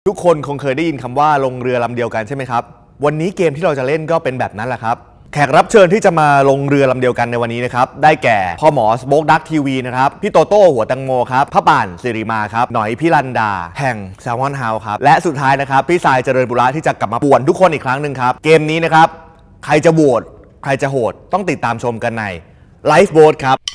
ทุกคนคงเคยได้ยินคำว่าลงเรือลำเดียวกันใช่ไหมครับวันนี้เกมที่เราจะเล่นก็เป็นแบบนั้นแหละครับแขกรับเชิญที่จะมาลงเรือลำเดียวกันในวันนี้นะครับได้แก่พ่อหมอสโป๊กดักทีวีนะครับพี่โตโต้หัวตังโมครับพ่อป่านสิริมาครับหน่อยพี่ลันดาแห่งแซลมอนเฮาส์ครับและสุดท้ายนะครับพี่สายเจริญบุระที่จะกลับมาป่วนทุกคนอีกครั้งหนึ่งครับเกมนี้นะครับใครจะโหวตใครจะโหดต้องติดตามชมกันในไลฟ์โหวตครับ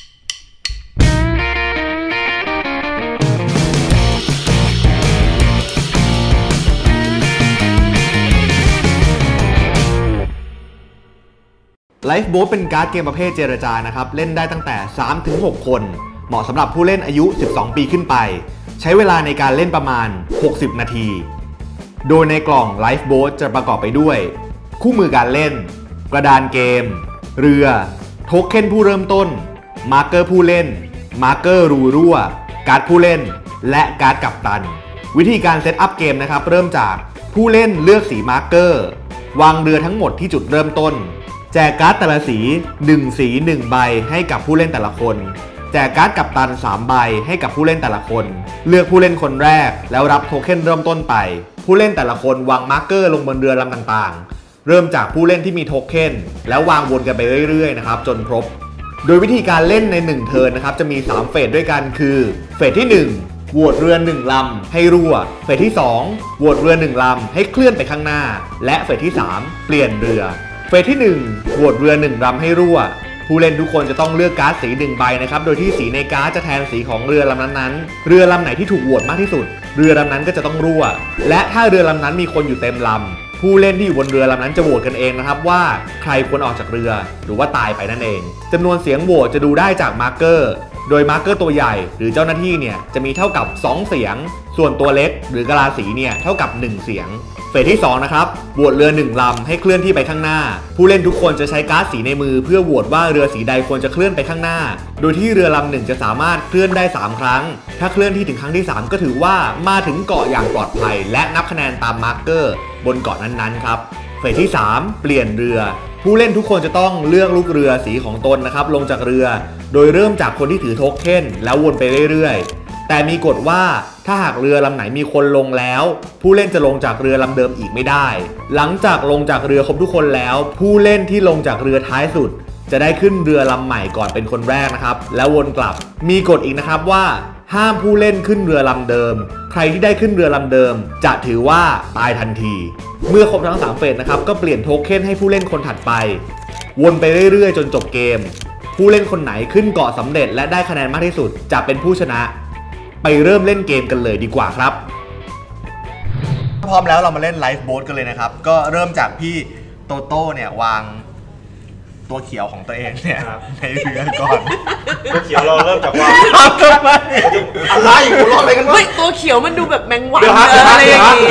ไลฟ์โบ๊ทเป็นการ์ดเกมประเภทเจรจานะครับเล่นได้ตั้งแต่ 3-6 คนเหมาะสำหรับผู้เล่นอายุ 12 ปีขึ้นไปใช้เวลาในการเล่นประมาณ 60 นาทีโดยในกล่องไลฟ์โบ๊ทจะประกอบไปด้วยคู่มือการเล่นกระดานเกมเรือโทเค็นผู้เริ่มต้นมาร์เกอร์ผู้เล่นมาร์เกอร์รูรั่วการ์ดผู้เล่นและการ์ดกัปตันวิธีการเซตอัพเกมนะครับเริ่มจากผู้เล่นเลือกสีมาร์เกอร์วางเรือทั้งหมดที่จุดเริ่มต้นแจกการ์ดแต่ละสี1สี1ใบให้กับผู้เล่นแต่ละคนแจกการ์ดกัปตัน3ใบให้กับผู้เล่นแต่ละคนเลือกผู้เล่นคนแรกแล้วรับโทเค็นเริ่มต้นไปผู้เล่นแต่ละคนวางมาร์กเกอร์ลงบนเรือลำต่างๆเริ่มจากผู้เล่นที่มีโทเค็นแล้ววางวนกันไปเรื่อยๆนะครับจนครบโดยวิธีการเล่นใน1เทิร์นนะครับจะมี3เฟสด้วยกันคือเฟสที่1โหวตเรือ1ลำให้รั่วเฟสที่2โหวตเรือ1ลำให้เคลื่อนไปข้างหน้าและเฟสที่3เปลี่ยนเรือเฟสที่1โหวตเรือ1ลำให้รั่วผู้เล่นทุกคนจะต้องเลือกการ์ดสี1ใบนะครับโดยที่สีในการ์ดจะแทนสีของเรือลำนั้นๆเรือลำไหนที่ถูกโหวตมากที่สุดเรือลำนั้นก็จะต้องรั่วและถ้าเรือลำนั้นมีคนอยู่เต็มลำผู้เล่นที่อยู่บนเรือลำนั้นจะโหวตกันเองนะครับว่าใครควรออกจากเรือหรือว่าตายไปนั่นเองจำนวนเสียงโหวตจะดูได้จากมาร์กเกอร์โดยมาร์กเกอร์ตัวใหญ่หรือเจ้าหน้าที่เนี่ยจะมีเท่ากับ2เสียงส่วนตัวเล็กหรือกะลาสีเนี่ยเท่ากับ1เสียงเฟสที่2นะครับโหวตเรือ1ลำให้เคลื่อนที่ไปข้างหน้าผู้เล่นทุกคนจะใช้การ์ดสีในมือเพื่อโหวตว่าเรือสีใดควรจะเคลื่อนไปข้างหน้าโดยที่เรือลำหนึ่งจะสามารถเคลื่อนได้3ครั้งถ้าเคลื่อนที่ถึงครั้งที่3ก็ถือว่ามาถึงเกาะอย่างปลอดภัยและนับคะแนนตามมาร์กเกอร์บนเกาะนั้นๆครับเฟสที่3เปลี่ยนเรือผู้เล่นทุกคนจะต้องเลือกลูกเรือสีของตนนะครับลงจากเรือโดยเริ่มจากคนที่ถือโทเค็นแล้ววนไปเรื่อยๆแต่มีกฎว่าถ้าหากเรือลำไหนมีคนลงแล้วผู้เล่นจะลงจากเรือลำเดิมอีกไม่ได้หลังจากลงจากเรือครบทุกคนแล้วผู้เล่นที่ลงจากเรือท้ายสุดจะได้ขึ้นเรือลำใหม่ก่อนเป็นคนแรกนะครับแล้ววนกลับมีกฎอีกนะครับว่าห้ามผู้เล่นขึ้นเรือลำเดิมใครที่ได้ขึ้นเรือลำเดิมจะถือว่าตายทันทีเมื่อครบทั้ง3เฟสนะครับก็เปลี่ยนโทเค็นให้ผู้เล่นคนถัดไปวนไปเรื่อยๆจนจบเกมผู้เล่นคนไหนขึ้นเกาะสำเร็จและได้คะแนนมากที่สุดจะเป็นผู้ชนะไปเริ่มเล่นเกมกันเลยดีกว่าครับพร้อมแล้วเรามาเล่นไลฟ์โบ๊ทกันเลยนะครับก็เริ่มจากพี่โตโต้เนี่ยวางตัวเขียวของตัวเองเนี่ยในเรือก่อนตัวเขียวเราเริ่มจากวางอะไรหัวเราะอะไรกันวะตัวเขียวมันดูแบบแมงวันอะไรอย่างงี้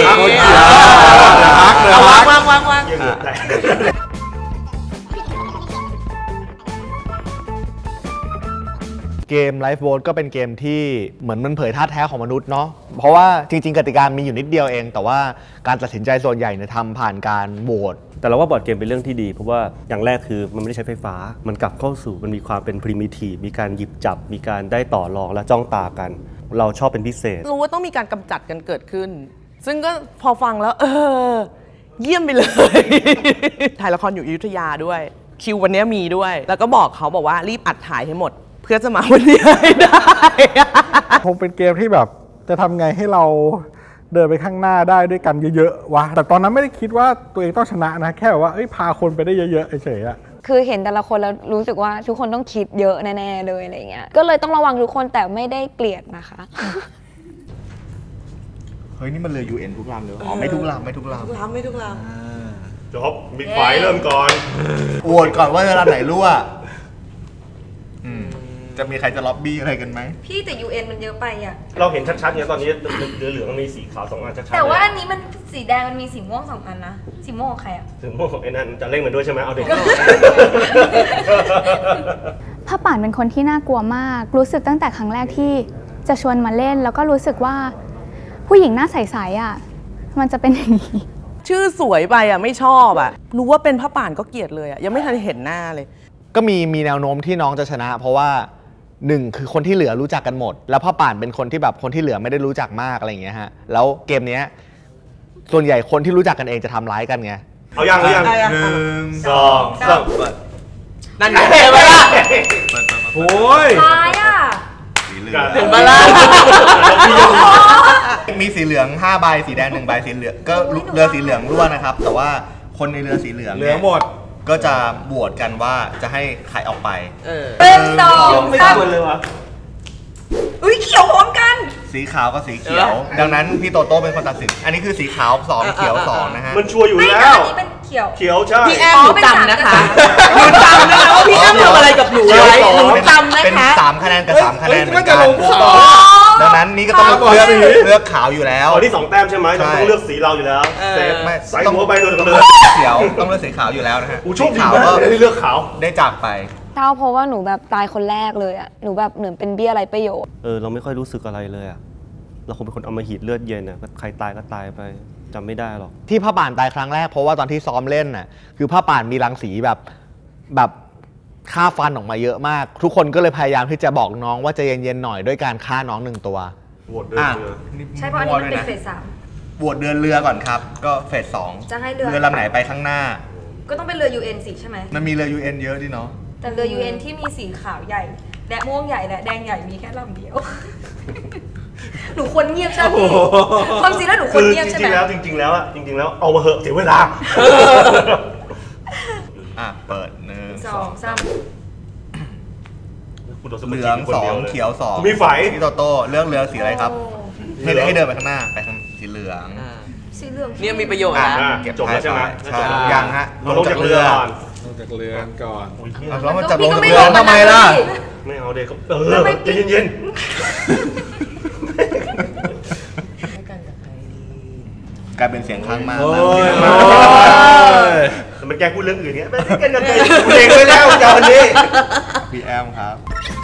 วางเกมไลฟ์โบ๊ทก็เป็นเกมที่เหมือนมันเผยท่าแท้ของมนุษย์เนาะเพราะว่าจริงๆกติกามีอยู่นิดเดียวเองแต่ว่าการตัดสินใจส่วนใหญ่เนี่ยทำผ่านการโหวตแต่เราว่าบอร์ดเกมเป็นเรื่องที่ดีเพราะว่าอย่างแรกคือมันไม่ได้ใช้ไฟฟ้ามันกลับเข้าสู่มันมีความเป็น primitive มีการหยิบจับมีการได้ต่อรองและจ้องตากันเราชอบเป็นพิเศษรู้ว่าต้องมีการกำจัดกันเกิดขึ้นซึ่งก็พอฟังแล้วเยี่ยมไปเลย ถ่ายละครอยู่อยุธยาด้วยคิววันนี้มีด้วยแล้วก็บอกเขาบอกว่ารีบอัดถ่ายให้หมดเพื่อจะมาวันนี้ให้ได้คงเป็นเกมที่แบบจะทำไงให้เราเดินไปข้างหน้าได้ด้วยกันเยอะๆวะแต่ตอนนั้นไม่ได้คิดว่าตัวเองต้องชนะนะแค่ว่าพาคนไปได้เยอะๆเฉยๆคือเห็นแต่ละคนแล้วรู้สึกว่าทุกคนต้องคิดเยอะแน่ๆเลยอะไรเงี้ยก็เลยต้องระวังทุกคนแต่ไม่ได้เกลียดนะคะเฮ้ยนี่มันเลย UN ทุกลำเลยอ๋อไม่ทุกลำจบบิ๊กไฟเริ่มก่อนโหวตก่อนว่าจะลำไหนรั่วจะมีใครจะล็อบบี้อะไรกันไหมพี่แต่ UN มันเยอะไปอ่ะเราเห็นชัดๆเนี่ยตอนนี้เรือเหลืองมันมีสีขาว2อันชัดๆแต่ว่าอันนี้มันสีแดงมันมีสีม่วง2อันนะสีม่วงของใครอ่ะสีม่วงของไอ้นั่นจะเล่นมันด้วยใช่ไหมเอาเด็กพ่อป่านเป็นคนที่น่ากลัวมากรู้สึกตั้งแต่ครั้งแรกที่จะชวนมาเล่นแล้วก็รู้สึกว่าผู้หญิงหน้าใสๆอ่ะมันจะเป็นอย่างนี้ชื่อสวยไปอ่ะไม่ชอบอ่ะรู้ว่าเป็นพ่อป่านก็เกลียดเลยอ่ะยังไม่ทันเห็นหน้าเลยก็มีแนวโน้มที่น้องจะชนะเพราะว่า 1คือคนที่เหลือรู้จักกันหมด แล้วพ่อป่านเป็นคนที่แบบคนที่เหลือไม่ได้รู้จักมากอะไรอย่างเงี้ยฮะแล้วเกมเนี้ยส่วนใหญ่คนที่รู้จักกันเองจะทำร้ายกันไงเอายัง 1 2 3เปิดนั่นไงเห็นไหมล่ะโอ้ยตายอ่ะสีเหลืองเห็นไหมล่ะมีสีเหลือง5ใบสีแดง1ใบสีเหลืองก็เรือสีเหลืองรั่วนะครับแต่ว่าคนในเรือสีเหลืองเหลืองหมดก็จะโหวตกันว่าจะให้ใครออกไปเป็นสองไม่สามควรเลยวะอุ้ยเขียวพร้อมกันสีขาวกับสีเขียว ดังนั้นพี่โตโต้เป็นคนตัดสินอันนี้คือสีขาว2เขียว2นะฮะมันชัวร์อยู่ไม่แล้แต่วอันนี้เป็นเขียวเขียวใช่พี่แอมหนูจำนะคะหนูจำนะคะว่าพี่แอมทำอะไรกับหนูไว้หนูจำนะเป็นคะ 3คะแนนกับ3คะแนนเหมือนมันกัจะนลงขาวดังนั้นนี่ก็ต้องเลือกขาวอยู่แล้วตอนที่2แต้มใช่ไหมเราต้องเลือกสีเราอยู่แล้วเซฟไม่ใส่หัวไปโดนกันเลยเขียวต้องเลือกสีขาวอยู่แล้วนะฮะโชคดีขาวมากก็เลยที่เลือกขาวได้จากไปเศร้าเพราะว่าหนูแบบตายคนแรกเลยอ่ะ หนูแบบเหมือนเป็นเบี้ยไรประโยชน์เราไม่ค่อยรู้สึกอะไรเลยอะเราคงเป็นคนอำมหิตเลือดเย็นอะใครตายก็ตายไปจำไม่ได้หรอกที่พ่อป่านตายครั้งแรกเพราะว่าตอนที่ซ้อมเล่นน่ะคือพ่อป่านมีรังสีแบบฆ่าฟันออกมาเยอะมาก ทุกคนก็เลยพยายามที่จะบอกน้องว่าใจเย็นๆหน่อยด้วยการฆ่าน้อง1ตัวโหวตเดินเลยใช่เพราะอันนี้มันเป็นเฟสโหวตเดินเรือก่อนครับ ก็เฟส2 จะให้เรือเรือลำไหนไปข้างหน้า 3ก็ต้องเป็นเรือ UN สิใช่ไหมมันมีเรือ UN เยอะดิเนาะแต่เรือ UN ที่มีสีขาวใหญ่และม่วงใหญ่และแดงใหญ่มีแค่ลำเดียว หนูควรเงียบใช่ไหมความจริงแล้วหนูควรเงียบใช่ไหมจริงๆแล้วเอามาเหอะเสียเวลาเปิด 2 1 3 เหลือง2เขียว2 มีไฝพี่โตโต้เลือกเรือสีอะไรครับให้เดินไปข้างหน้าไปทางสีเหลืองสีเหลืองเนี่ยมีประโยชน์อ่ะนะเก็บจบแล้วใช่ไหมใช่ยังฮะเราลงจากเรือก่อนลงจากเรือก่อนแล้วมันจะลงจากเรือทำไมล่ะไม่เอาเด็กใจเย็นกลายเป็นเสียงข้างมากโอ้นะยๆมันแกพูดเรื่องอื่นเนี้ยไม่ได้กันเลยเด็กไม่แล้วจาวันนี้พี่แอมครับ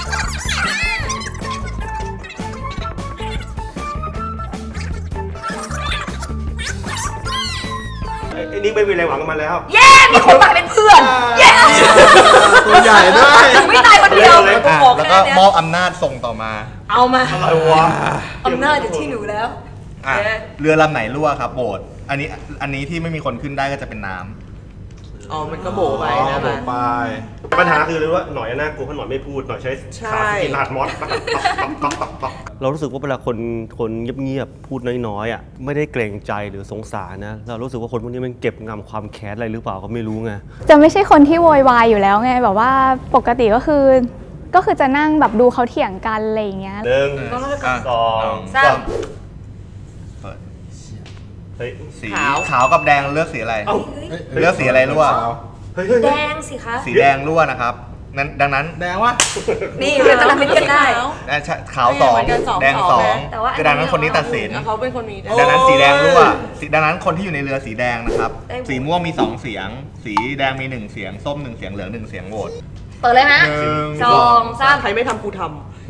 ไอ้นี่ไม่มีอะไรหวังกับมันแล้วเย้มีคนตายเป็นเพื่อนเย้ตัวใหญ่ด้วยหนูไม่ตายคนเดียวแล้วบอกก็แค่เนี้ยมอบอำนาจส่งต่อมาเอามาอะไรวะอำนาจอยู่ที่หนูแล้วเรือลำไหนรั่วครับโบสอันนี้ที่ไม่มีคนขึ้นได้ก็จะเป็นน้ำอ๋อมันก็โบไปนะโบไปปัญหาคือเลยว่าหน่อยน่ากลัวเพราะหน่อยไม่พูดหน่อยใช้ขาสกินลาดมอสเรารู้สึกว่าเวลาคนเงียบๆพูดน้อยๆอ่ะไม่ได้เกรงใจหรือสงสารนะเรารู้สึกว่าคนพวกนี้มันเก็บงำความแค้นอะไรหรือเปล่าก็ไม่รู้ไงจะไม่ใช่คนที่โวยวายอยู่แล้วไงแบบว่าปกติก็คือจะนั่งแบบดูเขาเถียงกันอะไรอย่างเงี้ย 1 2 สามเปิดเฮ้ยสีขาวกับแดงเลือกสีอะไร เลือกสีอะไรรั่วแดงสิคะสีแดงรั่วนะครับดังนั้นแดงวะนี่เดี๋ยวจะทำเป็นกันได้ขาว2แดง2 แต่ว่าคือดังนั้นคนนี้ตัดสินเขาเป็นคนมีดังนั้นสีแดงรั่วดังนั้นคนที่อยู่ในเรือสีแดงนะครับ สีม่วงมี2เสียง สีแดงมี1เสียงส้ม1เสียงเหลือง1เสียงโหวตเปิดเลยฮะ 2 3 ใครไม่ทำกูท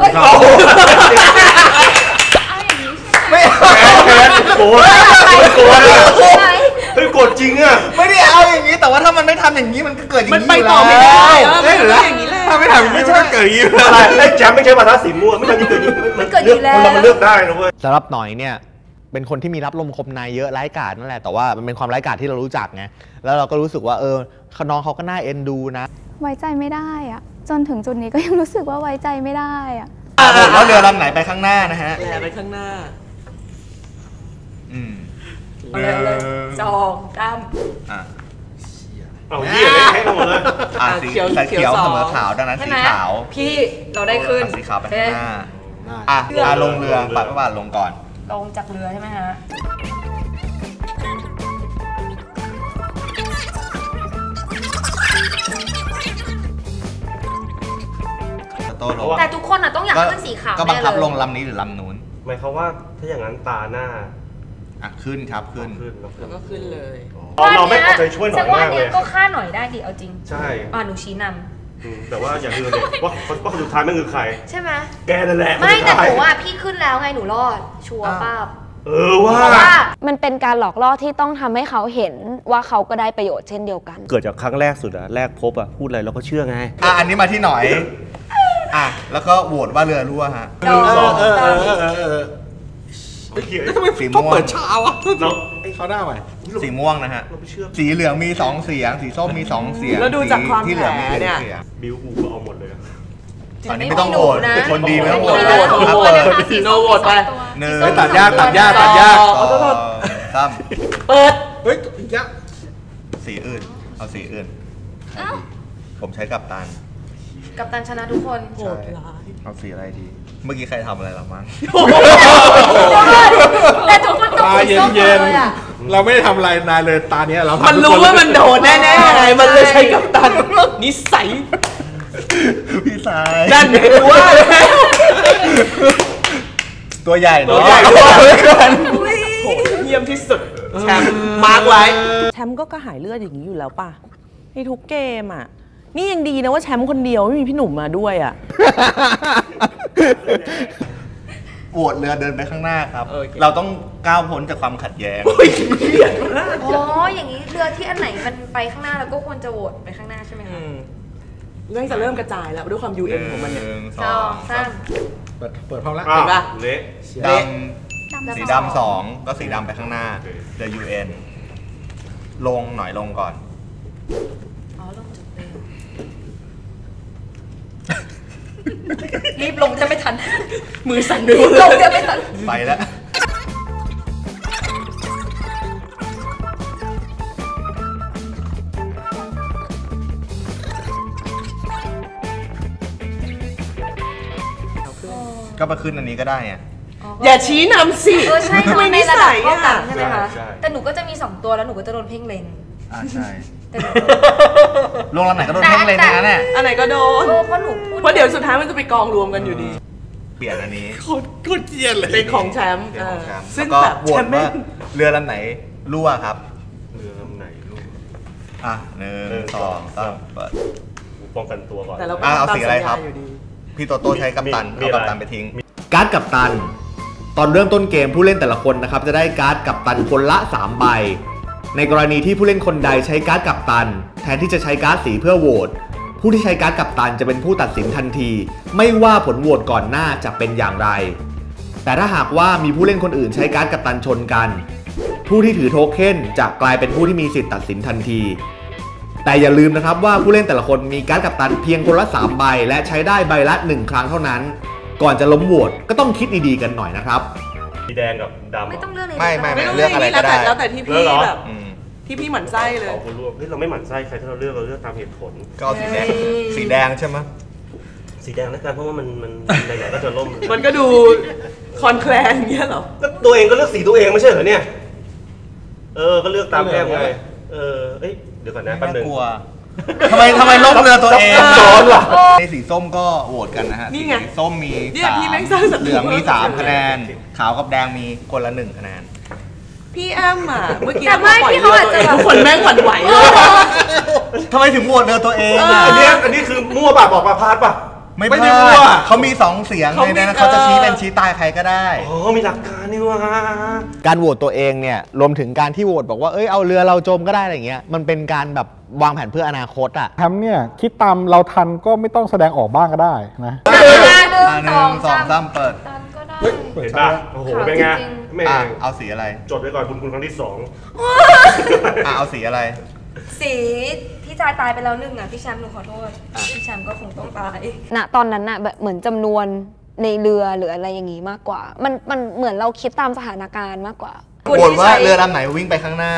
ไม่เอาโกรธเฮ้ยโกรธจริงอ่ะไม่ได้เอาอย่างนี้แต่ว่าถ้ามันไม่ทำอย่างนี้มันก็เกิดอำย่างมันนี้ไปอยู่ต่อแล้ไม่ได้วมันเป็นอย่างนี้แหละถ้าไม่ทำอย่างนี้มันก็เกิดอย่างนี้อะไรไอ้แจมไม่ใช่ภาษาสีม่วงไม่ใช่เกิดคนเรามันเลือกได้นะเว้ยสำหรับหน่อยเนี่ยเป็นคนที่มีรับลมคมในเยอะร้ายกาจนั่นแหละแต่ว่ามันเป็นความร้ายกาจที่เรารู้จักไงแล้วเราก็รู้สึกว่าน้องเขาก็น่าเอ็นดูนะไว้ใจไม่ได้อะจนถึงจุดนี้ก็ยังรู้สึกว่าไว้ใจไม่ได้อะแล้วเรือลำไหนไปข้างหน้านะฮะแหละไปข้างหน้าเอาเลย2 3 เอาเหี้ยเลยให้ทั้งหมดเลยสีเขียวเขียวเสมอขาวดังนั้นใช่สีไหมขาวพี่เราได้ขึ้นสีขาวไปข้างหน้าลงเรือปัดพระบาทลงก่อนลงจากเรือใช่ไหมฮะโต้ลงแต่ทุกคนต้องอยากขึ้นสีขาวก็บังคับแน่เลยลงลำนี้หรือลำนู้นหมายความว่าถ้าอย่างนั้นตาหน้าขึ้นครับขึ้นแล้วก็ขึ้นเลยเราไม่เอาใจช่วยหน่อยมากเลยก็ฆ่าหน่อยได้ดิเอาจริงใช่หนูชี้นแต่ว่าอย่าลืมเลยว่าคนสุดท้ายมันคือใครำใช่ไหมแกนั่นแหละไม่แต่หนูว่าพี่ขึ้นแล้วไงหนูรอด ชัวร์ป้าบว่ามันเป็นการหลอกล่อที่ต้องทำให้เขาเห็นว่าเขาก็ได้ประโยชน์เช่นเดียวกันเกิดจากครั้งแรกสุดอะแรกพบอะพูดอะไรเราก็เชื่อไงอันนี้มาที่หน่อยอ่ะแล้วก็โหวตว่าเรือรั่วฮะดอกทำไมสีต้องม่วงเปิดเช้าวะน้องเขาหน้าใหม่สีม่วงนะฮะเราไม่เชื่อสีเหลืองมี2เสียง สีส้มมี2เสียงแล้วดูจากความที่เหลือมีแผลเนี่ย 1เสียงบิวกูก็เอาหมดเลยอะตอนนี้ไม่ต้องโหวตคนดีไม่ต้องโหวตโหวตครับโหวเปิตดโนโหวตไปหนึ่งตัดยากตัดยากตัดยากขอโทษสามเปิดเฮ้ยยากสีอื่น เอาสีอื่น ผมใช้กัปตันกัปตันชนะทุกคนโหดร้ายเอาสีอะไรดี เมื่อกี้ใครทำอะไรหรอมั้งแต่ทุกคนต้องตาสีส้มหมดเย็นเลยอะๆเราไม่ได้ทำอะไรนายเลยตาเนี้ยเราทำมันรู้ว่ามันโดนแน่ๆไงมันเลยใช้กับตันนิสัยพี่สายนั่นไงว่าเลยตัวใหญ่เนตัวอะใหญ่ด้วยกันโหเยี่ยมที่สุดแชมป์มาร์กไว้แชมป์ก็กระหายเลือดอย่างนี้อยู่แล้วป่ะในทุกเกมอ่ะนี่ยังดีนะว่าแชมป์คนเดียวไม่มีพี่หนุ่มมาด้วยอ่ะโหวตเรือเดินไปข้างหน้าครับ เราต้องก้าวพ้นจากความขัดแย้งอ๋อ อย่างนี้เรือที่อันไหนมันไปข้างหน้าเราก็ควรจะโหวตไปข้างหน้าใช่ไหมคะเรื่องจะเริ่มกระจายแล้วด้วยความ UN ของมันเนี่ยหนึ่งสสออง งสาสาม มเปิดพร้อมแล้วอ้าวเห็นปะเละดำสีดำ2ก็สีดำไปข้างหน้าเรือ UN ลงหน่อยลงก่อนอ๋อ ลงจุดเดิมรีบลงจะไม่ทันมือสั่นด้วยลงจะไม่ทันไปแล้ว ก็มาขึ้นอันนี้ก็ได้ไงอย่าชี้นำสิเออใช่ทำไมในนิระดับสัยเท่ากัอ่ะนใช่ไหมคะ แต่หนูก็จะมี2ตัวแล้วหนูก็จะโดนเพ่งเล็งใช่แต่หนูลงลำไหนก็โดนเพ่งเลยนะเนี่ยอันไหนก็โดนเพราะหนูพูดเพราะเดี๋ยวสุดท้ายมันจะไปกองรวมกันอยู่ดีเปลี่ยนอันนี้โคตรเกลียดเลยเป็นของแชมป์เปลี่ยนของแชมป์ซึ่งแล้วก็แบบโหวแชตมป์ไม่ว่าเรือลำไหนรั่วครับเรือลำไหนลูกอ่ะหนึ่งสองสามเปิดกูป้องกันตัวก่อนแต่เราก็เอาตามสีอะไรครับสัญญาอยู่ดีพี่โตโต้ใช้กัปตันมีเอาอะไรกัปตันไปทิ้งการ์ดกัปตัน ตอนเริ่มต้นเกมผู้เล่นแต่ละคนนะครับจะได้การ์ดกัปตันคนละ 3 ใบ ในกรณีที่ผู้เล่นคนใดใช้การ์ดกัปตัน แทนที่จะใช้การ์ดสีเพื่อโหวตผู้ที่ใช้การ์ดกัปตันจะเป็นผู้ตัดสินทันที ไม่ว่าผลโหวตก่อนหน้าจะเป็นอย่างไร แต่ถ้าหากว่ามีผู้เล่นคนอื่นใช้การ์ดกัปตันชนกัน ผู้ที่ถือโทเค็นจะกลายเป็นผู้ที่มีสิทธิ์ตัดสินทันที แต่อย่าลืมนะครับว่าผู้เล่นแต่ละคนมีการ์ดกัปตันเพียงคนละ3 ใบและใช้ได้ใบละ1 ครั้งเท่านั้น ก่อนจะล้มโหวตก็ต้องคิดดีๆกันหน่อยนะครับสีแดงกับดำไม่ต้องเลือกเลยไม่ไม่รู้เลือกอะไรก็ได้แล้วแต่ที่เลืพี่อกเหรอแบบอืมที่พี่หมั่นไส้เลยเอาคนรวมเฮ้ยเราไม่หมั่นไส้ใครถ้าเราเลือกตามเหตุผลก็เอาสีแดง สีแดงใช่ไหมสีแดงแล้วกันเพราะว่ามันไหนๆก็จะล่มมันก็ดูคอนแคลนอย่างเงี้ยเหรอก็ตัวเองก็เลือกสีตัวเองไม่ใช่เหรอเนี่ย ก็เลือกตามแก้มไงเอ้ยเดี๋ยวก่อนนะแป๊บนึงกลัวทำไมล้มเรือตัวเองซับซ้อนว่ะในสีส้มก็โหวตกันนะฮะนี่ไงสีส้มมีเนี่ยพี่แม่งสร้างศัตรูเหลืองมี3 คะแนน ขาวกับแดงมีคนละ1 คะแนนพี่แอมอ่ะเมื่อกี้แต่ไม่ปล่อยพี่เขาอาจจะเรือตัวเองทุกคนแม่งหวั่นไหวเลยทำไมถึงโหวตเรือตัวเองอ่ะอันนี้คือมั่วป่ะบอกมาพาดป่ะไม่พไม่ได้ลามั่วดเขามี2 เสียงเลยนะเขาจะชี้เป็นชี้ตายใครก็ได้อ๋อมีหลักการนี่ว่าการโหวตตัวเองเนี่ยรวมถึงการที่โหวตบอกว่าเอาเรือเราจมก็ได้อะไรเงี้ยมันเป็นการแบบวางแผนเพื่ออนาคตอ่ะแชมป์เนี่ยคิดตามเราทันก็ไม่ต้องแสดงออกบ้างก็ได้นะหนึ่งหนึ่งสองสามเปิดตันก็ได้เห็นป่ะโอ้โหเป็นไงแม่เอาสีอะไรจดไว้ก่อนบุญคุณครั้งที่เอาสีอะไรสีที่จายตายไปแล้ว1อ่ะพี่แชมป์หนูขอโทษพี่แชมป์ก็คงต้องตายณตอนนั้นน่ะแบบเหมือนจำนวนในเรือหรืออะไรอย่างงี้มากกว่า มันเหมือนเราคิดตามสถานการณ์มากกว่าโหวตว่าเรือลำไหนวิ่งไปข้างหน้า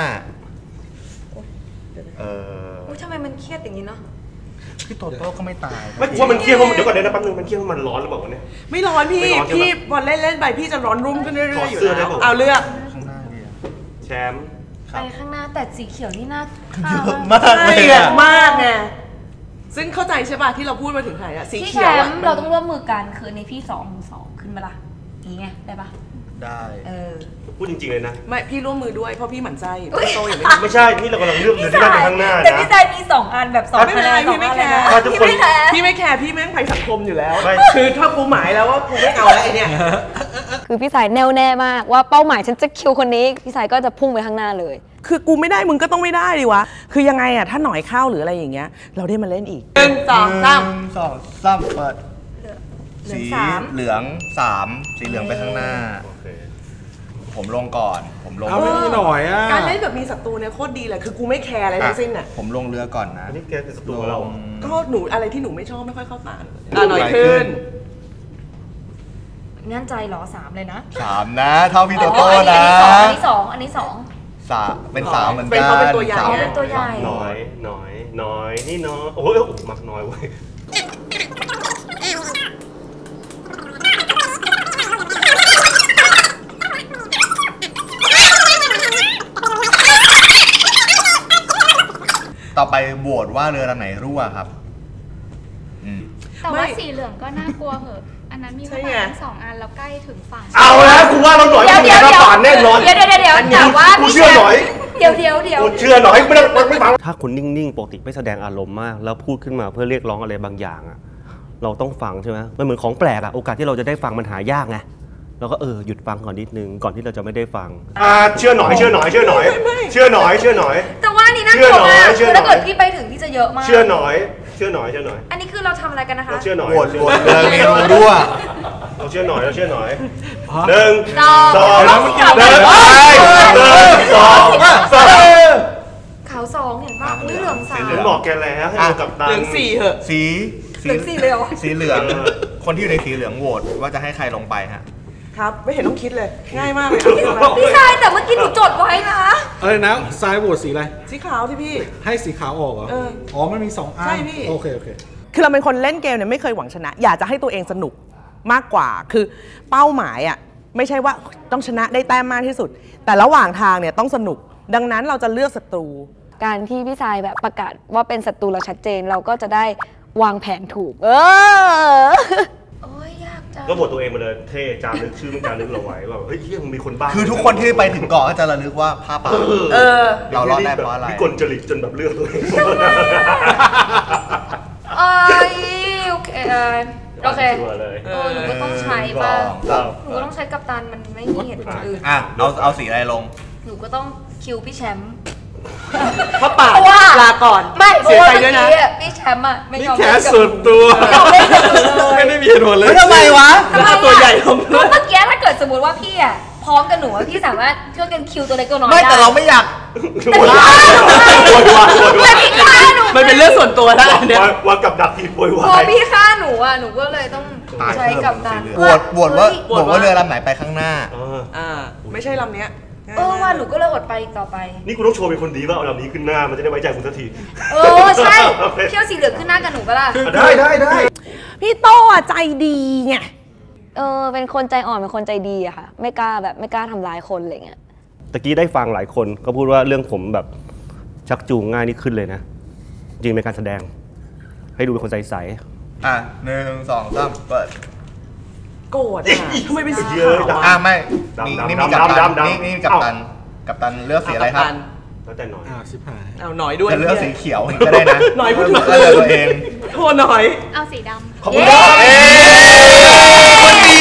อุ๊ยทำไมมันเครียดอย่างนี้เนาะพี่โตโต้ก็ไม่ตาย 2ไม่กลัวมันเครียดเพราะเดี๋ยวก่อนเดี๋ยวนะแป๊บนึงมันเครียดเพราะมันร้อนหรือเปล่าวะเนี่ยไม่ร้อนพี่ไม่ร้อนใช่ไหมพี่บอลเล่นไปพี่จะร้อนรุ่มขึ้นเรื่อยๆอยู่ถอดเสื้อได้แล้วปะเอาเลือกข้างหน้าเนี่ยแชมป์ไปข้างหน้าแต่สีเขียวนี่น่าเยฆ่าอะมากมากเลใช่ยเยอะอะมากไงซึ่งเข้าใจใช่ป่ะที่เราพูดมาถึงใครอะสีพี่แชเขียวอะมป์เราต้องร่วมมือกันคือในพี่2 หนู 2ขึ้นมาละอย่างงี้ไงได้ปะได้พูดจริงๆเลยนะไม่พี่ร่วมมือด้วยเพราะพี่หมั่นไส้โตอย่างนี้ไม่ใช่นี่เรากำลังเลือกเรือที่นั่งไปข้างหน้าแต่นะพี่ชายมี2 อันแบบ2 ไม่เป็นไรพี่ไม่แคร์พี่ไม่แคร์พี่ไม่แคร์พี่แม่งภัยสังคมอยู่แล้วไม่คือถ้ากูหมายแล้วว่ากูไม่เอาแล้วไอเนี่ยคือพี่สายแน่วแน่มากว่าเป้าหมายฉันจะคิวคนนี้พี่สายก็จะพุ่งไปข้างหน้าเลยคือกูไม่ได้มึงก็ต้องไม่ได้ดิวะคือยังไงอะถ้าหน่อยเข้าหรืออะไรอย่างเงี้ยเราได้มาเล่นอีก1 2 3 1 2 3เปิดเรือสีเหลือง3สีเหลืองไปข้างหน้าผมลงก่อนผมลงเอาไม่มีหน่อยอ่ะการเล่นแบบมีศัตรูเนี่ยโคตรดีเลยคือกูไม่แคร์อะไรทั้งสิ้นอ่ะผมลงเรือก่อนนะอันนี้แกเป็นศัตรูเราก็หนูอะไรที่หนูไม่ชอบไม่ค่อยเข้าตาหน่อยขึ้นงั้นใจเหรอ3เลยนะ 3นะเท่าพี่โตโต้นะอันนี้สองเป็น3เหมือนกันเป็นเขาเป็นตัวใหญ่เป็นตัวใหญ่น้อยนี่น้อยโอ้ยมักน้อยเว้ยต่อไปโหวตว่าเรือลำไหนรั่วครับแต่ว่าสีเหลืองก็น่ากลัวเหอะอันนั้นมีใช่ไฟไงทั้ง2 อันแล้วใกล้ถึงฝั่งเอาแล้วกูว่าเราหน่อยเดี๋ยวเราป่านแน่นอนเดี๋ยวแต่ว่ากูเชื่อหน่อยเดี๋ยวกูเชื่อหน่อยไม่ฟังถ้าคนนิ่งๆปกติไม่แสดงอารมณ์มากแล้วพูดขึ้นมาเพื่อเรียกร้องอะไรบางอย่างอะเราต้องฟังใช่ไหมมันเหมือนของแปลกอะโอกาสที่เราจะได้ฟังมันหายากไงเราก็หยุดฟังก่อนนิดนึงก่อนที่เราจะไม่ได้ฟังเชื่อหน่อยแต่ว่านี่น่ากลัวมากคือถ้าเกิดพี่ไปถึงพี่จะเยอะมากเชื่อหน่อยอันนี้คือเราทำอะไรกันนะคะเราเชื่อหน่อยโหวตเรือมีรูรั่วเราเชื่อหน่อย1 2 ขาว2เห็นป่ะอุ้ยเหลือง3 ผมบอกแกแล้วให้ดูกับตาเหลือง4เหอะสีเหลือง4เลยเหรอสีเหลืองคนที่อยู่ในสีเหลืองโหวตว่าจะให้ใครลงไปฮะครับไม่เห็นต้องคิดเลยง่ายมากเลยพี่ชายแต่เมื่อกี้หนูจดไว้นะอะไรนะซ้ายโหวตสีอะไรสีขาวที่พี่ให้สีขาวออกเหรอ อ๋อมันมี2 อันใช่พี่โอเคคือเราเป็นคนเล่นเกมเนี่ยไม่เคยหวังชนะ อยากจะให้ตัวเองสนุกมากกว่าคือเป้าหมายอ่ะไม่ใช่ว่าต้องชนะได้แต้มมากที่สุด แต่ระหว่างทางเนี่ยต้องสนุกดังนั้นเราจะเลือกศัตรูการที่พี่ชายแบบประกาศว่าเป็นศัตรูเราชัดเจนเราก็จะได้วางแผนถูกโอ้ยยากจังก็บทตัวเองมาเลยเท่จารึกชื่อมันจารึกเราไว้ว่าเฮ้ยมึงมีคนบ้าคือทุกคนที่ไปถึงเกาะก็จะระลึกว่าผ้าป่าเรารอดได้เพราะอะไรพี่กลจริตจนแบบเลือกตัวเองโอเคหนูก็ต้องใช้บ้างหนูก็ต้องใช้กัปตันมันไม่มีเหตุผลอื่นเอาสีอะไรลงหนูก็ต้องคิวพี่แชมป์เพราะป่าลาก่อนไม่เพเสีราะยว่าใจเมื่อด้วยนะกี้พี่แชมป์อะไม่ยอมแค่ส่วนตัวไม่ยอมเล่นกับหนูเลยไม่ได้มีเหตุผลเลยทำไมวะตัวใหญ่ของเมื่อกี้ถ้าเกิดสมมติว่าพี่อะพร้อมกับหนูพี่สามารถช่วยกันคิวตัวเล็กตัวน้อยได้ไม่แต่เราไม่อยากแต่พี่ฆ่าหนูมันเป็นเรื่องส่วนตัวแล้วอันเนี้ยว่ากับดักทีโวยวาพอย พี่ฆ่าหนูอะหนูก็เลยต้องใช้กัปตันโหวตว่าเรือลำไหนไปข้างหน้าไม่ใช่ลำเนี้ยว่าหนูก็เลยอดไปอีกต่อไปนี่กูต้องโชว์เป็นคนดีว่าเอาลำนี้ขึ้นหน้ามันจะได้ไว้ใจคุณสักทีใช่เที่ยวสีเหลืองขึ้นหน้ากับหนูปะล่ะได้พี่โตอะใจดีไงเป็นคนใจอ่อนเป็นคนใจดีอะค่ะไม่กล้าทำร้ายคนอะไรเงี้ยตะกี้ได้ฟังหลายคนก็พูดว่าเรื่องผมแบบชักจูงง่ายนี่ขึ้นเลยนะจริงเป็นการแสดงให้ดูเป็นคนใส 1 2 3เปิดโกรธอะทำไมเป็นสีเยอะขาวจังอะไม่นี่มีกัปตันนี่กัปตันเลือกสีอะไรครับแล้วแต่หน่อยชิบหายเอาหน่อยด้วยจะเลือกสีเขียวก็ได้นะหน่อยพูดถูกเลือกตัวเองโทษหน่อยเอาสีดำขอบคุณครับคนดี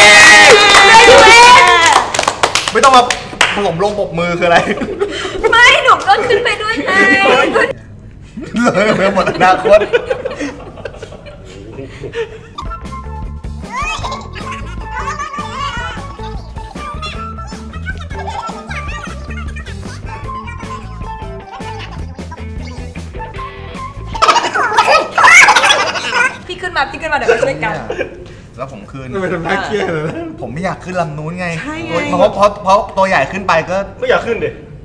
ไม่ต้องมาถล่มลงปกมือคืออะไรไม่หนูก็ขึ้นไปด้วยไงเลยหมดอนาคตพี่ขึ้นมาเดี๋ยวมาช่วยกันแล้วผมขึ้นไม่เป็นน่าเครียดเลยผมไม่อยากขึ้นลำนู้นไงใช่ไงเพราะตัวใหญ่ขึ้นไปก็ไม่อยากขึ้นดิ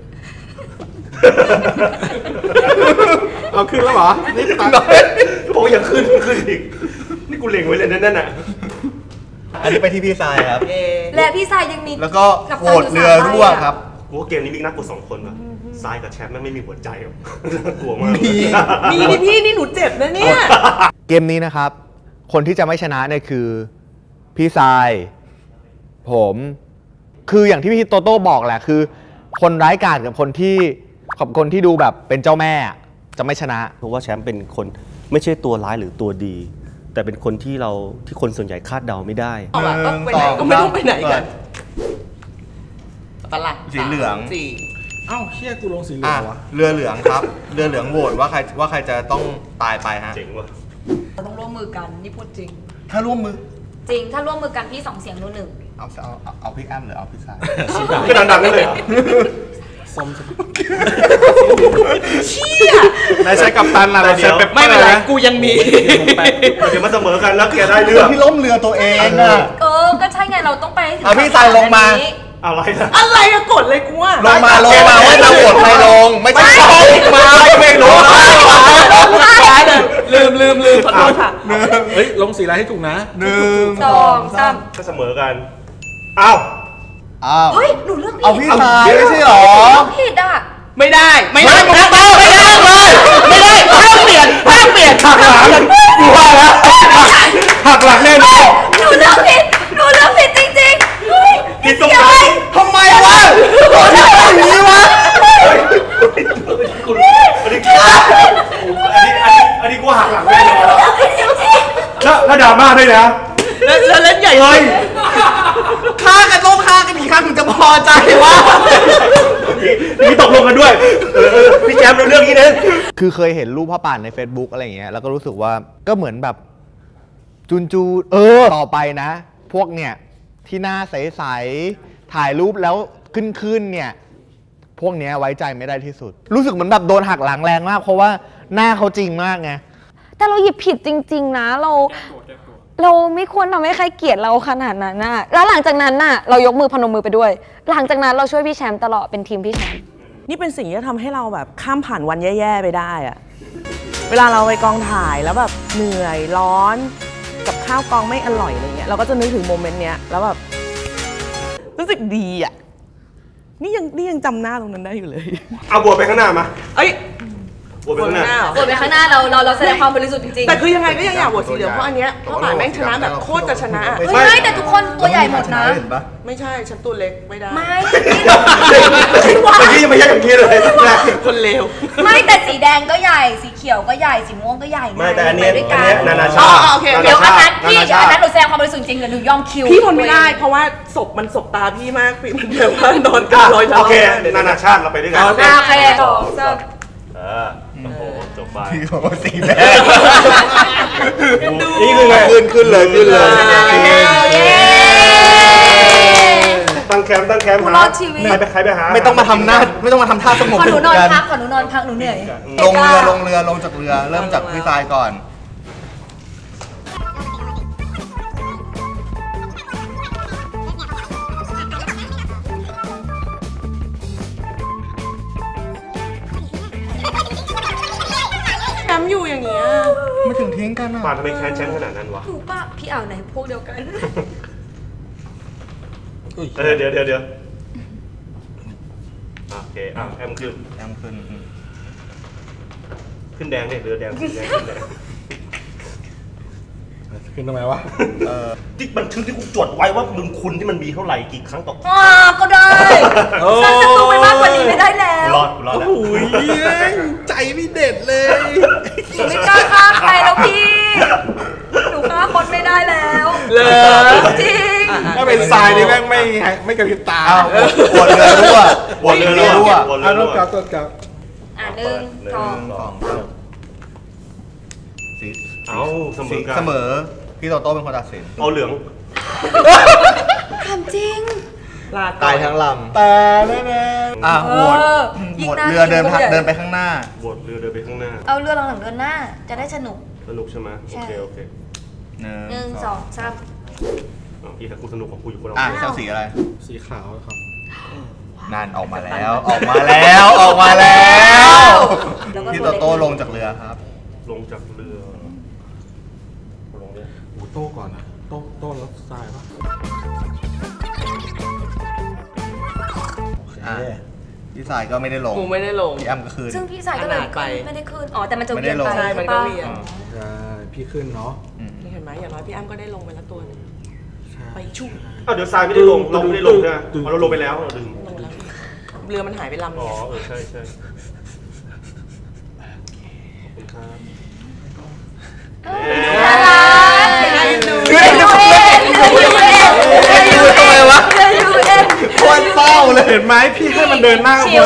เอาขึ้นแล้วเหรอ นี่ตังบอกอยากขึ้นอีกนี่กูเล็งไว้เลยนั่นน่ะอันนี้ไปที่พี่ทรายครับและพี่ชายยังมีแล้วก็โหวตเรือรั่วครับกูว่าเกมนี้มีนักกว่า2 คนว่ะซ้ายกับแชมป์แม่งไม่มีหัวใจหรอกน่ากลัวมากมีนี่พี่นี่หนูเจ็บนะเนี่ยเกมนี้นะครับ คนที่จะไม่ชนะเนี่ยคือพี่ทรายผมคืออย่างที่พี่โตโต้บอกแหละคือ คนร้ายกาจกับคนที่ดูแบบเป็นเจ้าแม่จะไม่ชนะเพราะว่าแชมป์เป็นคนไม่ใช่ตัวร้ายหรือตัวดี แต่เป็นคนที่คนส่วนใหญ่คาดเดาไม่ได้ออกมาก็ไปไหนก็ไม่ต้องไปไหนกันตลาดสีเหลืองสี่เอ้าเชี่ยกูลงสีเหลืองวะเรือเหลืองครับ เรือเหลืองโหวตว่าใครจะต้องตายไปฮะเจ๋งว่ะเราต้องร่วมมือกันนี่พูดจริงถ้าร่วมมือจริงถ้าร่วมมือกันพี่2 เสียงหนู1 เอาพี่อ้ำหรือเอาพี่สายก็ดังๆนั่นเลยนายใช้กับตันล่ะเราใช้เปปเปอร์ไม่เป็นไรกูยังมีเดี๋ยวมาเสมอกันแล้วแกได้เรื่องพี่ล้มเรือตัวเองอะก็ใช่ไงเราต้องไปให้ถึงเอาพี่สายลงมาอะไรนะอะไรอะกดเลยกูว่าลงมาว่าจะโหวตใครลงไม่ใช่มาไม่รู้ลืมขอโทษค่ะเฮ้ยลงสีอะไรให้ถูกนะ 1 2 3 ก็เสมอกันอ้าวเฮ้ยหนูเลือกผิดเอาพี่สายไม่ใช่หรอผิดอ่ะไม่ได้เลยไม่ได้ห้ามเปลี่ยนหักหลังกูว่าแล้วหักหลังแน่นอนหนูเลือกผิดจริงๆเฮ้ยผิดตรงไหนทำไมวะอย่างนี้วะอันนี้กูหักหลังแน่นอนแล้วดราม่าด้วยนะแล้วเล่นใหญ่เลยฆ่ากันกี่ครั้งถึงจะพอใจวะมีตกลงกันด้วยพี่แจมเรื่องนี้นะคือเคยเห็นรูปพ่อป่านใน Facebook อะไรอย่างเงี้ยแล้วก็รู้สึกว่าก็เหมือนแบบจูนต่อไปนะ พวกเนี่ยที่หน้าใสๆถ่ายรูปแล้วขึ้นเนี่ยพวกเนี้ยไว้ใจไม่ได้ที่สุดรู้สึกเหมือนแบบโดนหักหลังแรงมากเพราะว่าหน้าเขาจริงมากไงแต่เราหยิบผิดจริงๆนะเราไม่ควรทำให้ใครเกลียดเราขนาดนั้นน่ะแล้วหลังจากนั้นน่ะเรายกมือพนมมือไปด้วยหลังจากนั้นเราช่วยพี่แชมป์ตลอดเป็นทีมพี่แชมป์นี่เป็นสิ่งที่ทำให้เราแบบข้ามผ่านวันแย่ๆไปได้อะเวลาเราไปกองถ่ายแล้วแบบเหนื่อยร้อนกับข้าวกองไม่อร่อยอะไรเงี้ยเราก็จะนึกถึงโมเมนต์เนี้ยแล้วแบบรู้สึกดีอ่ะนี่ยังจำหน้าตรงนั้นได้อยู่เลยเอาบวชไปข้างหน้ามาบวชไปข้างหน้าบวชไปข้างหน้าเราแสดงความบริสุทธิ์จริงๆแต่คือยังไงก็ยังอยากบวชสีเหลืองเพราะอันเนี้ยพ่อป่านแม่งชนะแบบโคตรจะชนะไม่แต่ทุกคนตัวใหญ่หมดนะไม่ใช่ฉันตัวเล็กไม่ได้ไม่ที่ยังไม่ใช่อย่างนี้เลยคนเลวไม่แต่สีแดงก็ใหญ่สีเขียวก็ใหญ่สีม่วงก็ใหญ่ไม่แต่อันนี้นานาชาติเดี๋ยวอันนั้นหนูแสดงความบริสุทธิ์จริงหรือยอมคิวพี่ทนไม่ได้เพราะว่าศพมันศพตาพี่มากพี่มันแบบว่านอนกาลอยโอเคนานาชาติเราไปด้วยกันโอเคโอ้โหจบไปพี่บอกว่าสีแดงนี่คือไงขึ้นเลยตั้งแคมป์หาใครไปหาไม่ต้องมาทำท่าสงบขอหนูนอนพักหนูเหนื่อยลงจากเรือเริ่มจากพี่ทรายก่อนแชมป์อยู่อย่างเงี้ยไม่ถึงทิ้งกันอ่ะป่าทำไมแค้นแชมป์ขนาดนั้นวะถูกป่ะพี่อ่าวไหนพวกเดียวกันเดี๋ยวโอเคแอมขึ้นแดงเนี่ยเรือแดงขึ้นทำไมวะที่บันทึกที่กูจดไว้ว่ามึงคุณที่มันมีเท่าไหร่กี่ครั้งต่อก็ได้สร้างศัตรูไปมากกว่านี้ไม่ได้แล้วรอดแล้วโอ้ยใจนี่เด็ดเลยไม่กล้าฆ่าใครแล้วพี่หนูฆ่าคนไม่ได้แล้วจริงถ้าเป็นทรายนี่แม่งไม่กระพริบตาปวดเรือรั่วต้องกลับ1 2 เอาเสมอพี่โตโต้เป็นคนตัดสินเอาเหลืองทำจริงตายทั้งลำแต่แน่โหวตเรือเดินไปข้างหน้าโหวตเรือเดินไปข้างหน้าเอาเรือหลังเดินหน้าจะได้สนุกใช่ไหมโอเค 1 2 3 พี่ถ้ากูสนุกของกูอยู่คนละเจ้าสีอะไรสีขาวครับนั่นออกมาแล้วพี่โตโต้ลงจากเรือครับลงจากเรือโต้ก่อนนะโต้แล้วทรายปะพี่สายก็ไม่ได้ลงกูไม่ได้ลงพี่อ้ำก็คืนซึ่งพี่สายก็เลยไม่ได้คืนแต่มันจะเวียนไปใช่มันก็เวียนใช่พี่ขึ้นเนาะนี่เห็นไหมอย่างน้อยพี่อ้ำก็ได้ลงไปแล้วตัวนึงไปชุ่มเดี๋ยวทรายไม่ได้ลงเราไม่ได้ลงใช่ไหมเราลงไปแล้วเราดึงเรือมันหายไปลำนึงใช่ขอบคุณครับทำไมวะโคตรเศร้าเลยเห็นไหมพี่ให้มันเดินหน้าชิว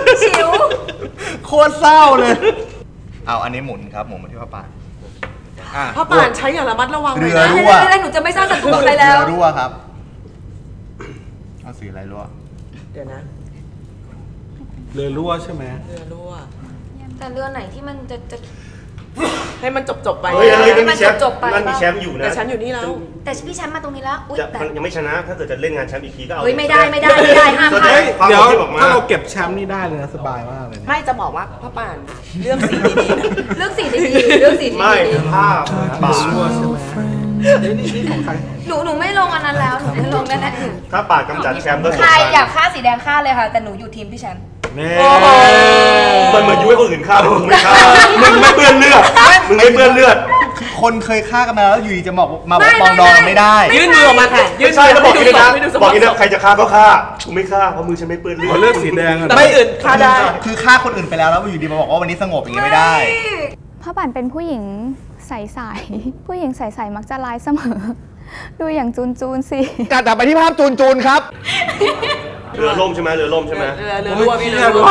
โคตรเศร้าเลยเอาอันนี้หมุนครับหมุนมาที่พ่อป่าพ่อป่านใช้อย่างระมัดระวังเลยนะได้หนูจะไม่สร้างศัตรูใครแล้วเรือรั่วครับเอาสีอะไรรั่วเดี๋ยวนะเรือรั่วใช่ไหมเรือรั่วแต่เรือไหนที่มันจะให้มันจบไปเฮ้ยนั่นมีแชมป์จบไปนั่นมีแชมป์อยู่นะแต่ฉันอยู่นี่แล้วแต่พี่แชมป์มาตรงนี้แล้วอุ้ยจะแต่มันยังไม่ชนะถ้าเกิดจะเล่นงานแชมป์อีกทีก็เอาเฮ้ยไม่ได้ห้ามแสดห้าง มความเดี๋ยวที่ออกมาถ้าเราเก็บแชมป์นี่ได้เลยนะสบายมากเลยนะไม่จะบอกว่าพ่อป่านเรื่องสีดีๆนะเลือกสีดีๆเลือกสีดีไม่ภาพบารั่วใช่ไหมนี่ของใครหนูไม่ลงอันนั้นแล้วหนูไม่ลงแน่ถ้าปาดกำจัดแชมป์ก็ๆใครอยากฆ่าสีแดงฆ่าเลยค่ะแต่หนูอยู่ทีมพี่แชมป์นี่มันเหมือนยุ้ยคนอื่นฆ่ามึงไม่ฆ่ามึงไม่เปื้อนเลือดมึงไม่เปื้อนเลือดคนเคยฆ่ากันมาแล้วอยู่ดีจะบอกมาบอกปองดองไม่ได้ยื่นมือออกมาค่ะยื่ไม่นใช่แล้วบอกกินเลยนะให้ดูสบอกภาพกินนะใครจะฆ่าก็ฆ่ากูไม่ฆ่าเพราะมือฉันไม่เปื้อนเลือขอดเลือกสีแดงอะแต่ไม่อื่นฆ่าได้คือฆ่าคนอื่นไปแล้วอยู่ดีมาบอกว่าวันนี้สงบอย่างนี้ไม่ได้พ่อป่านเป็นผู้หญิงใสๆผู้หญิงใสๆมักจะร้ายเสมอ ดูอย่างจูนสิการตัดไปที่ภาพจูนครับเรือล่มใช่ไหมเรือล่มใช่ไหมเรือรั่วพี่เรือรั่ว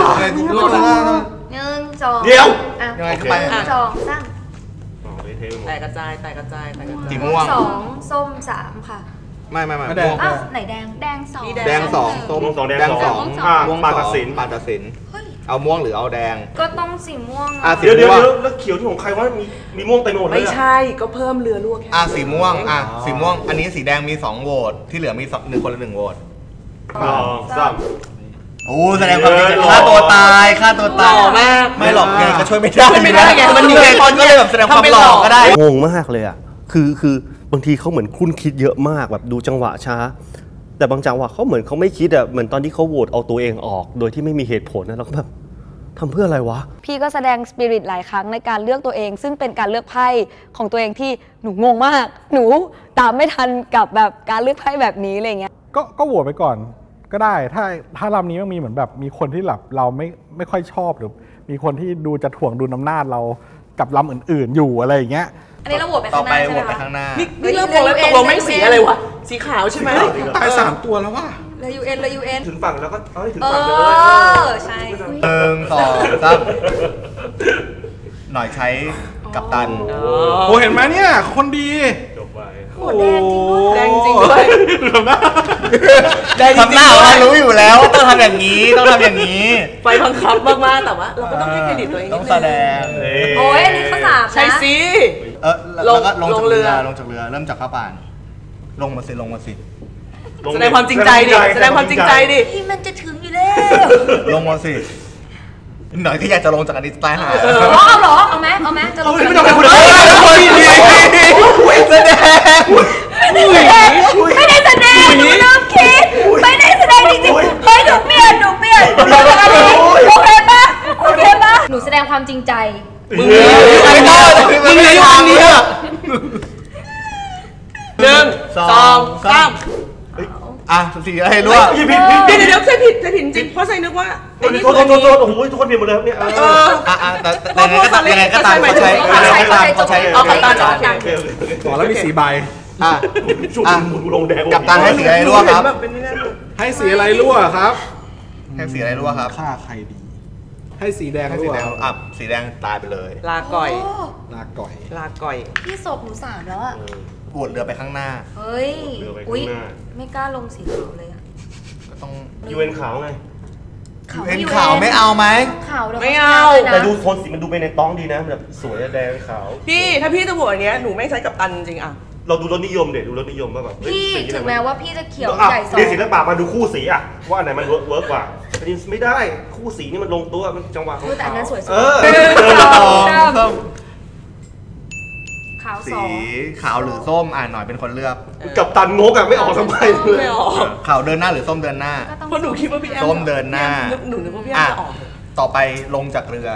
1 2 เดี๋ยวอ่ะยังไงก็ไป 1 2 3 อ๋อเท่ๆหมดแตกกระจายแตกกระจายแตกกระจายสีม่วง 2ส้ม3ค่ะไม่ไม่แดงอ้าวไหนแดงแดง2 แดงสองส้มม่วงสองแดงแดงสสออง งม่วงปาตัดสินปาตัดสินเฮ้ยเอาม่วงหรือเอาแดงก็ต้องสีม่วงอ่ะอ่ะสีเดี๋ยวแล้วเขียวที่ของใครว่ามีม่วงเต็มไปหมดเลยไม่อะใช่ก็เพิ่มเรือรั่วแค่สีม่วงสีม่วง อันนี้สีแดงมี2โหวตที่เหลือมี1 คนละ1โหวต 2 โอ้แสดงความดีใจฆ่าตัวตายฆ่าตัวตายหล่อมากไม่หรอกไงก็ช่วยไม่ได้ช่วยไม่ได้ไงมันหนีตอนก็เลยแบบแสดงความหล่อก็ได้งงมากเลยอ่ะคือบางทีเขาเหมือนคุ้นคิดเยอะมากแบบดูจังหวะช้า แต่บางจังหวะเขาเหมือนเขาไม่คิดอ่ะเหมือนตอนที่เขาโหวตเอาตัวเองออก โดยที่ไม่มีเหตุผลนะเราก็แบบทำเพื่ออะไรวะพี่ก็แสดงสปิริตหลายครั้งในการเลือกตัวเอง ซึ่งเป็นการเลือกไพ่ของตัวเองที่หนูงงมาก หนูตามไม่ทันกับแบบการเลือกไพ่แบบนี้อะไรเงี้ยก็โหวตไปก่อนก็ได้ถ้าลำนี้มันมีเหมือนแบบมีคนที่แบบเราไม่ค่อยชอบหรือมีคนที่ดูจะถ่วงดุลอำนาจเรากับลำอื่นๆอยู่อะไรอย่างเงี้ยอันนี้เราโหวตไปต่ข้าองหไปน้าโหใช่วไหมตไปคะข้างหน้านี่เริ่มงงแล้วตกลงไม่สีอะไรวะสีขาวใช่ไหมตาย3 ตัวแล้วว่ะเลย UN ถึงฝั่งแล้วก็เอาให้ถึงเอฝั่งเลยอใช่ 1 2 3หน่อยใช้กัปตันโอ้เห็นไหมเนี่ยคนดีจบไปโหแดงจริงด้วยแดงจริงด้วย แดงจริงทำหน้าด้วยเรารู้อยู่แล้วต้องทำอย่างนี้ต้องทำอย่างนี้ไฟบังคับมากๆแต่ว่าเราก็ต้องให้เครดิตตัวเองนิต้ดองนึแสดงโอ้ยอันนี้ข้อสามนะใช่สิแล้วก็ลงจากเรือลงเริ่มจากข้าวป่านลงมาสิแสดงความจริงใจดิแสดงความจริงใจดินี่มันจะถึงอยู่แล้วลงมาสิหน่อยก็อยากจะลงจากอันนี้ตายหาเอาเหรอเอาไหมจะลงไม่ต้องไปคุณแสดงไม่ได้แสดงหนูลืมคิดไม่ได้แสดงจริงๆเฮ้ยหนูเปลี่ยนโอเคปะหนูแสดงความจริงใจมึงเหลืออยู่อันเดียว1 2 3 อ่ะสีอะไรรู้อ่ะผิดเดี๋ยวใช่ผิดจริงเพราะใส่นึกว่าไอ้นี่โทษโอ้โหทุกคนเปลี่ยนหมดเลยเนี่ยแต่ยังไงก็ตามเขาใช้เอากัปตันต่อแล้วมี4 ใบชุดมึงลงแดงกับตันให้สีอะไรรู้ครับให้สีอะไรรั่วครับให้สีอะไรรู้ครับฆ่าใครดี ให้สีแดงให้สีรั่วแดงอ่ะสีแดงตายไปเลยลาก่อยลาก่อยลาก่อยพี่ศพหนู3แล้วอ่ะปวดเรือไปข้างหน้าเฮ้ยอุ้ยไม่กล้าลงสีขาวเลยอ่ะก็ต้องยูเอ็นขาวไงเอ็นขาวไม่เอาไหมขาวไม่เอาแต่ดูโทนสีมันดูไปในต้องดีนะแบบสวยแดงขาวพี่ถ้าพี่จะโหวตอันเนี้ยหนูไม่ใช้กัปตันจริงอ่ะเราดูรสนิยมเด็ดดูรสนิยมว่าแบบพี่ถึงแม้ว่าพี่จะเขียวอ่ะใหญ่2 เรียนศิลปะมาดูคู่สีอ่ะว่าอันไหนมันเวิร์กกว่าอันนี้ไม่ได้คู่สีนี่มันลงตัวมันจังหวะของแต่อันนั้นสวยสุด ขาวสี 2 ขาวหรือส้มอ่านหน่อยเป็นคนเลือกกับตันงกอ่ะไม่ออกทำไมเลยไม่ออกขาวเดินหน้าหรือส้มเดินหน้าเพราะหนูคิดว่าพี่แอมส้มเดินหน้าหนูนึกว่าพี่แอมจะออกต่อไปลงจากเรือ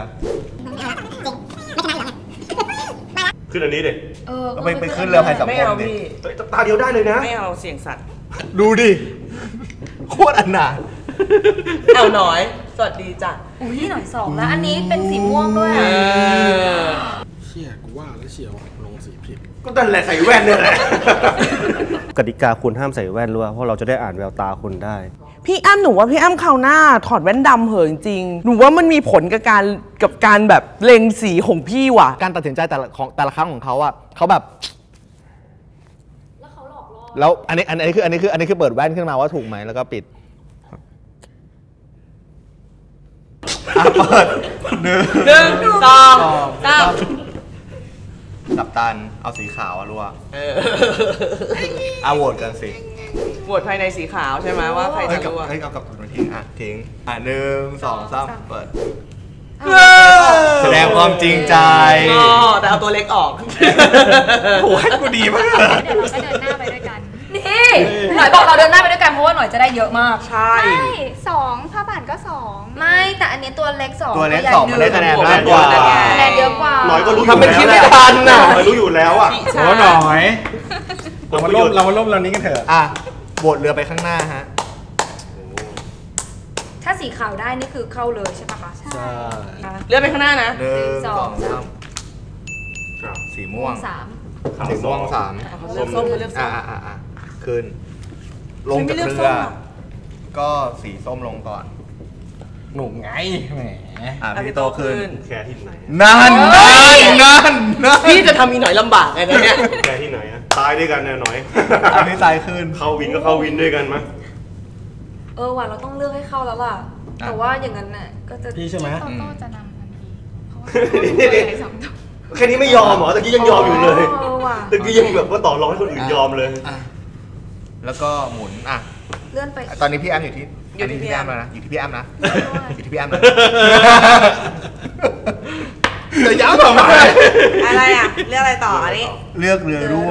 ขึ้นอันนี้เด็ก็ไปขึ้นเรือภัยสังไม่คมเอาดิพี่ตาเดียวได้เลยนะไม่เอาเสียงสัตว์ดูดิ โคตรอนาถเอาหน่อย สวัสดีจ้ะอุ้ยหน่อย2แล้วอันนี้เป็นสีม่วงด้วยเออเชี่ยกูว่าแล้วเชียวลงสีผิดก็นั่นแหละใส่แว่นเนี่ยแหละกติกาคุณห้ามใส่แว่นด้วยเพราะเราจะได้อ่านแววตาคุณได้พี่อ้ำหนูว่าพี่อ้ำคราวหน้าถอดแว่นดำเหอะจริงๆหนูว่ามันมีผลกับการแบบเล็งสีของพี่ว่ะการตัดสินใจแต่ละครั้งของเขาอะเขาแบบแล้วอันนี้คือเปิดแว่นขึ้นมาว่าถูกไหมแล้วก็ปิดเปิด 1 2 3 กัปตันเอาสีขาวอะรัวโหวตกันสิโหวตภายในสีขาวใช่ไหมว่าใครจะรัวเอากับตัวทิ้งทิ้ง1 2 3เปิดแสดงความจริงใจแต่เอาตัวเล็กออกโหให้กูดีมากเดี๋ยวเราก็เดินหน้าไปด้วยกันนี่หน่อยบอกเราเดินหน้าไปด้วยกันเพราะว่าหน่อยจะได้เยอะมากใช่ 2ผ้าป่านก็2 ไม่แต่อันนี้ตัวเล็ก2 ตัวเล็ก2มันได้คะแนนมากกว่าคะแนนเยอะกว่าหน่อยก็รู้ทำเป็นคิดไม่ทันน่ะรู้อยู่แล้วอ่ะโอ้หน่อยเรามาล่มเรานี้กันเถอะโบดเรือไปข้างหน้าฮะถ้าสีขาวได้นี่คือเข้าเลยใช่ปะคะใช่เลื่อนไปข้างหน้านะ 1 2 3สีม่วง 3 สีม่วง3 เลือกส้มเลือกส้มขึ้นลงจากเรือก็สีส้มลงก่อนหนุ่มไงแหมพี่โตขึ้นแค่ที่ไหนนั่นพี่จะทำอีหน่อยลำบากไงเนี่ยแค่ที่ไหนอะตายด้วยกันหน่อยอันนี้ตายขึ้นเข้าวินก็เข้าวินด้วยกันมั้ยว่ะเราต้องเลือกให้เข้าแล้วล่ะแต่ว่าอย่างนั้นน่ะก็จะพี่ใช่ไหมโตโต้จะนำทันทีเพราะว่าแค่นี้ไม่ยอมหรอตะกี้ยังยอมอยู่เลยตะกี้ยังแบบว่าต่อรองให้คนอื่นยอมเลยแล้วก็หมุนเลื่อนไปตอนนี้พี่แอมอยู่ที่พี่แอมแล้วนะอยู่ที่พี่แอมนะอยู่ที่พี่แอมนะจะย้ำต่อมาอะไรเลือกอะไรต่ออันนี้เลือกเรือรั่ว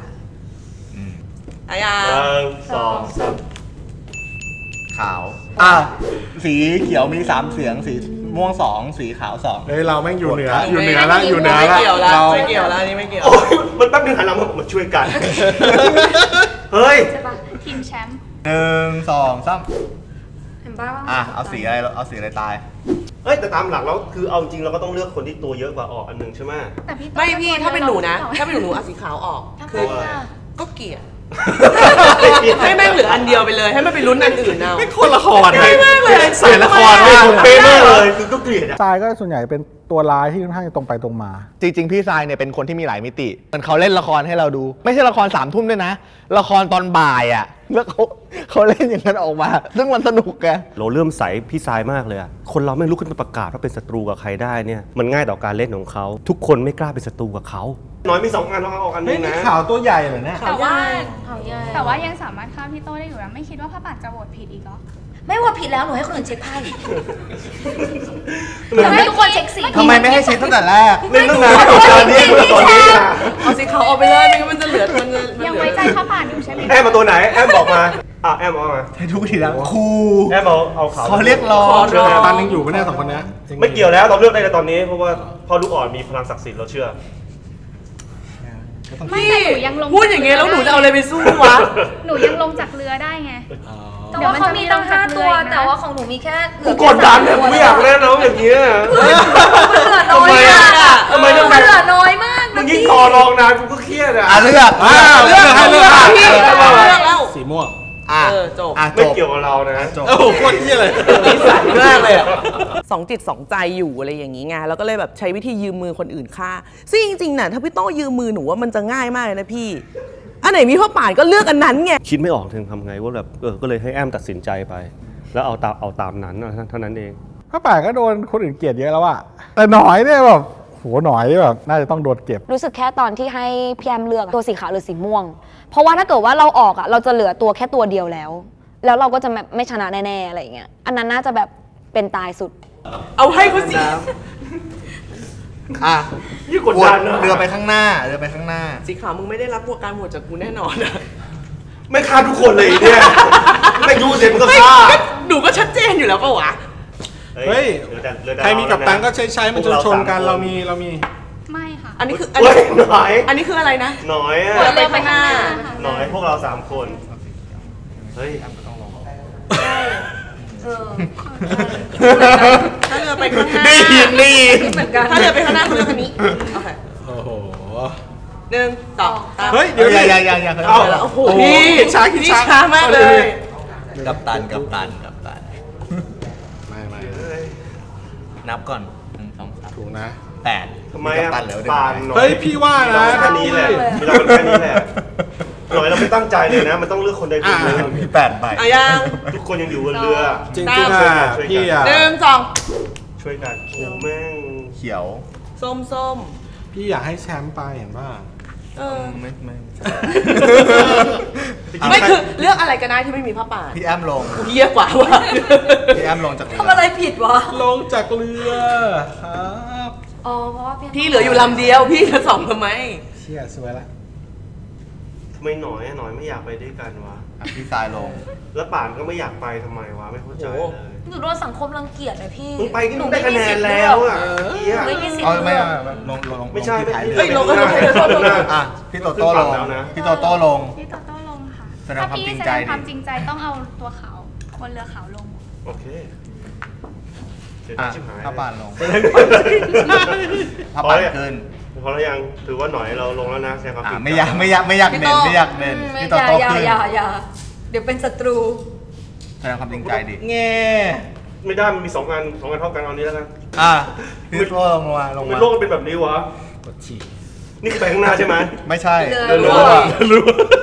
1 2 3 ขาวสีเขียวมี3เสียงสีม่วง2สีขาว2 เฮ้ยเราแม่งอยู่เหนือแล้วเราไม่เกี่ยวแล้วนี่ไม่เกี่ยวมันแป๊บนึงหันหลังมาช่วยกันเฮ้ยใช่ป่ะทีมแชมป์ 1 2 3 เห็นป่ะเอาสีอะไรตายแต่ตามหลักแล้วคือเอาจริงเราก็ต้องเลือกคนที่ตัวเยอะกว่าออกอันนึงใช่ไหมไม่พี่ถ้าเป็นหนูนะถ้าเป็นหนูเอาสีขาวออกคือก็เกลียดให้แม่งเหลืออันเดียวไปเลยให้มันไปลุ้นอันอื่นเอาไม่คนละครไม่มากเลยใส่ละครไม่เป๊ะมากเลยคือก็เกลียดทรายก็ส่วนใหญ่เป็นตัวร้ายที่ค่อนข้างตรงไปตรงมาจริงๆพี่ทรายเนี่ยเป็นคนที่มีหลายมิติมันเขาเล่นละครให้เราดูไม่ใช่ละคร3 ทุ่มด้วยนะละครตอนบ่ายแล้วเขาเล่นอย่างนั้นออกมาซึ่งมันสนุกไงเราเริ่มใส่พี่ทรายมากเลยคนเราไม่ลุกขึ้นมาประกาศว่าเป็นศัตรูกับใครได้เนี่ยมันง่ายต่อการเล่นของเขาทุกคนไม่กล้าเป็นศัตรูกับเขาน้อยมี2 อันเอาอันนึงนะข่าวตัวใหญ่เหรอเนี่ยแต่ว่ายังสามารถฆ่าพี่โต้ได้อยู่นะไม่คิดว่าผ้าป่านจะโหวตผิดอีกเหรอไม่โหวตผิดแล้วหนูให้คนอื่นเช็คไพ่จะให้ทุกคนเช็คสีทำไมไม่ให้เช็คตั้งแต่แรกเล่นตั้งนานตอนนี้เอาสีขาวออกไปเลยไม่งั้นมันจะเหลือยังไว้ใจผ้าป่านอยู่ใช่ไหมแอมมาตัวไหนแอมบอกมาแอมเอามาให้ทุกทีแล้วครูแอมเอาขาวเขาเรียกร้องตอนนึงอยู่ไม่แน่2 คนนี้ไม่เกี่ยวแล้วเราเลือกได้ในตอนนี้เพราะว่าพ่อลูกอ่อนมีพลังศักดิ์สิทธิ์เราเชื่อพี่พูดอย่างเงี้ยแล้วหนูจะเอาอะไรไปสู้วะหนูยังลงจากเรือได้ไงแต่ว่าเขามีตั้ง5 ตัวแต่ว่าของหนูมีแค่เหลือกดดันเนี่ยไม่อยากเล่นแล้วอย่างเงี้ยเหลือน้อยทำไมต้องเหลือน้อยมากมึงยิ่งต่อรองนานกูก็เครียดเลือกพี่แล้วสีม่วงจบไม่เกี่ยวกับเรานะโอ้โหโคตรเหี้ยเลยนิสัยมากเลย2 จิต 2 ใจอยู่อะไรอย่างงี้ไงแล้วก็เลยแบบใช้วิธียืมมือคนอื่นฆ่าซึ่งจริงๆน่ะถ้าพี่โต้ยืมมือหนูว่ามันจะง่ายมากเลยนะพี่อันไหนมีผ้าป่านก็เลือกอันนั้นไงคิดไม่ออกถึงทำไงว่าแบบก็เลยให้แอมตัดสินใจไปแล้วเอาตามนั้นเท่านั้นเองผ้าป่านก็โดนคนอื่นเกลียดเยอะแล้วอะแต่หน่อยเนี่ยแบบโหหน่อยแบบน่าจะต้องโดนเก็บรู้สึกแค่ตอนที่ให้พี่แอมเลือกตัวสีขาวหรือสีม่วงเพราะว่าถ้าเกิดว่าเราออกเราจะเหลือตัวแค่ตัวเดียวแล้วเราก็จะไม่ชนะแน่ๆอะไรอย่างเงี้ยอันนั้นน่าจะแบบเป็นตายสุดเอาให้เขาสิยิ่งกดดันเรือไปข้างหน้าสีขาวมึงไม่ได้รับการโหวตจากกูแน่นอนไม่ฆ่าทุกคนเลยเนี่ยไม่ดูเสร็จมึงก็ฆ่าหนูก็ชัดเจนอยู่แล้วป่ะวะเฮ้ยใครมีกัปตันก็ใช้มันชนกันเรามีไม่ค่ะอันนี้คือน้อยอันนี้คืออะไรนะน้อยเรือไปข้างหน้าน้อยพวกเรา3 คนเฮ้ยถ้าเรือไปข้างหน้านี่เหมือนกันถ้าเรือไปข้างหน้าคุณเรือคันนี้โอเคน 1 2 3 เฮ้ยเดี๋ยวอย่าเอาแล้วโอ้โหพี่ช้ามากเลยกับตันไม่นับก่อน1 2 3 ถูกนะ 8 ทำไมอะกับตันเหลือปานหน่อยเฮ้ยพี่ว่านะแค่นี้แหละมีเราแค่นี้แหละหน่อยเราไม่ตั้งใจเลยนะมันต้องเลือกคนใดคนหนึ่งมี8ใบเอายังทุกคนยังอยู่บนเรือจริงๆอ่ะพี่อ่ะ 1 2 ช่วยกันโอ้แม่งเขียวส้มพี่อยากให้แชมป์ไปเห็นป่ะไม่ไม่คือเลือกอะไรก็ได้ที่ไม่มีผ้าป่าพี่แอมลงเฮี้ยกว่าว่ะพี่แอมลงจากเรือทำอะไรผิดวะลงจากเรือครับอ๋อ เพราะว่าพี่เหลืออยู่ลำเดียวพี่จะ2ทำไมเชี่ยสวยละทำไมหน่อยไม่อยากไปด้วยกันวะพี่ทรายลงแล้วป่านก็ไม่อยากไปทำไมวะไม่เข้าใจเลยหนูโดนสังคมรังเกียจเลยพี่มึงไปก็มึงได้คะแนนแล้วอ่ะหเหี้ยนูไม่มีสิทธิ์เอาเลืไม่อกลงไม่ใช่ที่ท้ายไม่เรือเฮ้ยลงก็ลงอ่ะพี่โตโต้ลงแล้วนะพี่โตโต้ลงพี่โตโต้ลงค่ะแสดงความจริงใจดิถ้าพี่แสดงความจริงใจต้องเอาตัวขาวคนเรือขาวลงโอเคเดี๋ยวอ่ะชิบหายถ้าป่านลงพถ้าอป่านแล้วขึ้นพอแล้วยังถือว่าหน่อยเราลงแล้วนะแสดงความจริงใจไม่อยากเด่นพี่โตโต้ขึ้นอย่าเดี๋ยวเป็นศัตรูแสดงความจริงใจดิแง่ไม่ได้มันมี2 อันเท่ากันเอานี้แล้วกันพี่โตลงมาทำไมโลกมันเป็นแบบนี้วะกดฉี่นี่คือไปข้างหน้าใช่ไหมไม่ใช่เรือรู้ว่ารู้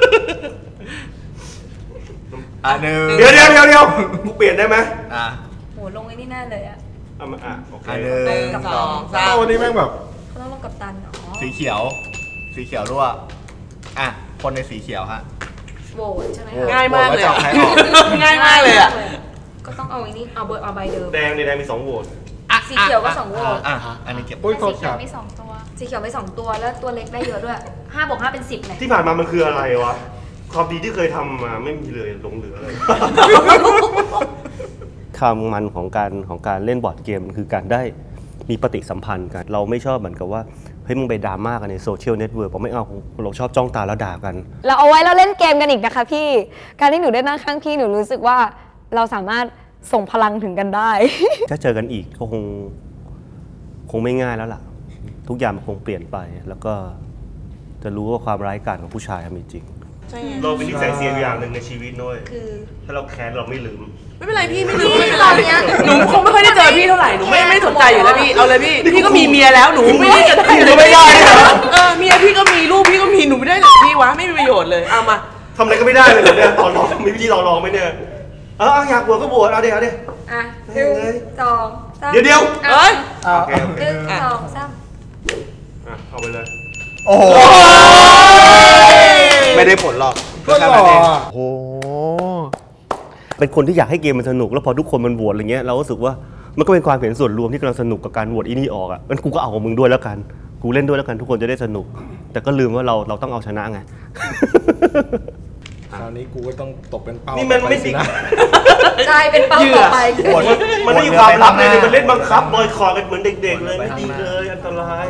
หนึ่งเดี๋ยวกูเปลี่ยนได้ไหมโหลงไอ้นี่แน่เลยอะเอามาโอเคหนึ่ง 2 3 วันนี้แม่งแบบเขาต้องลงกับตันเนาะสีเขียวรั่วคนในสีเขียวฮะโหวตใช่ไหมโหวตคะง่ายมากเลยโหวตว่าจะเอาใครออกง่ายมากเลยอ่ะก็ต้องเอาไอ้นี่เอาใบเดิมแดงมี2 โหวตสีเขียวก็2โหวตอันนี้เก็บปุ้ยโทสีษคเขียรัวบมี2 ตัวสีเขียวไป2 ตัวแล้วตัวเล็กได้เยอะด้วย5 บวก 5 เป็น 10เลยที่ผ่านมามันคืออะไรวะความดีที่เคยทำมาไม่มีเลยหลงเหลือเลย ความมันของการเล่นบอร์ดเกมคือการได้มีปฏิสัมพันธ์กันเราไม่ชอบเหมือนกับว่าเฮ้ยมึงไปดราม่ากันในโซเชียลเน็ตเวิร์กผมไม่เอาเราชอบจ้องตาแล้วด่ากันเราเอาไว้เราเล่นเกมกันอีกนะคะพี่ การที่หนูได้นั่งข้างพี่หนูรู้สึกว่าเราสามารถส่งพลังถึงกันได้ถ้าเจอกันอีกก็คงไม่ง่ายแล้วล่ะ ทุกอย่างมันคงเปลี่ยนไป แล้วก็จะรู้ว่าความร้ายกาจของผู้ชายมีจริงเราเป็นนิสัยเสียอย่างหนึ่งในชีวิตด้วยคือถ้าเราแค้นเราไม่ลืมไม่เป็นไรพี่ไม่ลืมไม่เป็นไรหนูคงไม่ค่อยได้เจอพี่เท่าไหร่หนูไม่สนใจอยู่แล้วพี่เอาเลยพี่ก็มีเมียแล้วหนูไม่ได้จะได้เลยไม่ได้เมียพี่ก็มีลูกพี่ก็มีหนูไม่ได้เลยพี่วะไม่มีประโยชน์เลยเอามาทำอะไรก็ไม่ได้เลยเนี่ยตอนร้องมีวิธีตอนร้องไหมเนี่ยอยากบวชก็บวชเอาเดี๋ยวอ่ะ1 2 3 เดี๋ยวเอ้ยโอเค 1 2 3 เอาไปเลยโอ้โหไม่ได้ผลหรอกก็หล่อโอ้เป็นคนที่อยากให้เกมมันสนุกแล้วพอทุกคนมันโหวตอะไรเงี้ยเรารู้สึกว่ามันก็เป็นความเห็นส่วนรวมที่กำลังสนุกกับการโหวตอีนี่ออกอ่ะงั้นกูก็เอาของมึงด้วยแล้วกันกูเล่นด้วยแล้วกันทุกคนจะได้สนุก แต่ก็ลืมว่าเราต้องเอาชนะไงคราวนี้กูก็ต้องตกเป็นเป้านี่มันไม่สิสินะใช่เป็นเป้าต่อไปมันไม่มีความลับเลยมันเล่นบังคับบอยคอกันเหมือนเด็กๆเลยไม่ดีเลยอันตราย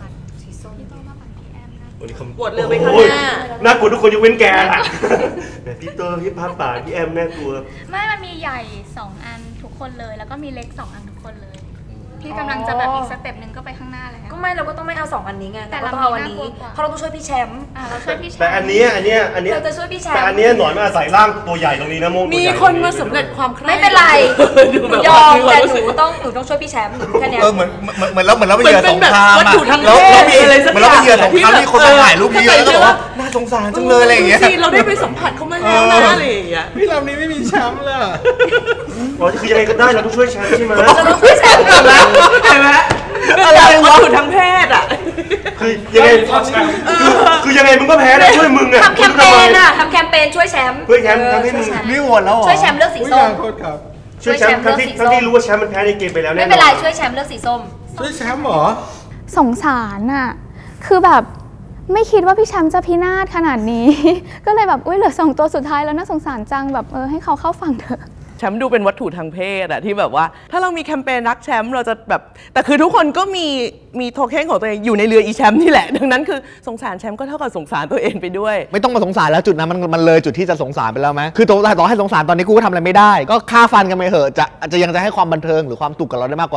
ปวดเรือไปข้างหน้าน่ากลัวทุกคนยกเว้นแกล่ะพี่โตพี่พับป่าพี่แอมน่ากลัวไม่มันมีใหญ่2 อันทุกคนเลย แล้วก็มีเล็ก2 อันทุกคนเลย พี่กำลังจะแบบอีกสเต็ปหนึ่งก็ไปข้างหน้าแล้วก็ไม่เราก็ต้องไม่เอา2 อันนี้ไงแต่เราเราต้องเอาอันนี้น่ากลัวกว่าเพราะเราต้องช่วยพี่แชมป์เราช่วยพี่แชมป์แต่อันเนี้ยเราจะช่วยพี่แชมป์แต่อันเนี้ยหน่อยมาอาศัยร่างตัวใหญ่ตรงนี้นะโมงมีคนมาสำเร็จความใคร่ไม่เป็นไรดูแบบยอมว่าแต่หนูต้องช่วยพี่แชมป์หนูแค่เนี้ยเหมือนเราไปเหยื่อสงครามวัตถุทางเพแล้วศอะไรสักเหมือนอเราย่างไปเหยื่อสงครามที่คนมาถ่ายรูปเยอะแล้วก็บอกว่าน่าสงสารจังเลยอะไรอย่างเงี้ยดูสิเราได้ไปสัมผัสเขามาแล้วนะอะไรอย่างเงี้ยพี่ลำนี้ไม่มีแชมป์เลยอะคือยังไงก็ได้เราต้องช่วยแชมป์ใช่ไหมเราต้องช่วยแชมป์เห็นไหมอะไรวัตถุทางเพศอ่ะคือยังไงคือยังไงมึงก็แพ้ได้ช่วยมึงอะทำแคมเปญอ่ะทำแคมเปญช่วยแชมป์ช่วยแชมป์ทำให้มึงนี่โหวตแล้วเหรอช่วยแชมป์เลือกสีอุ้ยส้ยาม งโทษครับช่วยแชมป์ทั้งที่รู้ว่าแชมป์มันแพ้ในเกมไปแล้วแน่นอนไม่เป็นไรช่วยแชมป์เลือกสีส้มช่วยแชมป์เหรอสงสารอะคือแบบไม่คิดว่าพี่แชมป์จะพินาศขนาดนี้ ก็เลยแบบอุ้ยเหลือ2 ตัวสุดท้ายแล้วน่าสงสารจังแบบให้เขาเข้าฝั่งเถอะแชมป์ดูเป็นวัตถุทางเพศอะที่แบบว่าถ้าเรามีแคมเปญรักแชมป์เราจะแบบแต่คือทุกคนก็มีโทเค็นของตัวเองอยู่ในเรืออีแชมป์นี่แหละดังนั้นคือสงสารแชมป์ก็เท่ากับสงสารตัวเองไปด้วยไม่ต้องมาสงสารแล้วจุดนั้นมันเลยจุดที่จะสงสารไปแล้วไหมคือต่อให้สงสารตอนนี้กูก็ทำอะไรไม่ได้ ก็ฆ่าฟันกันไปเหอะจะยังจะให้ความบันเทิงหรือความสุขกับเราได้มากกว่า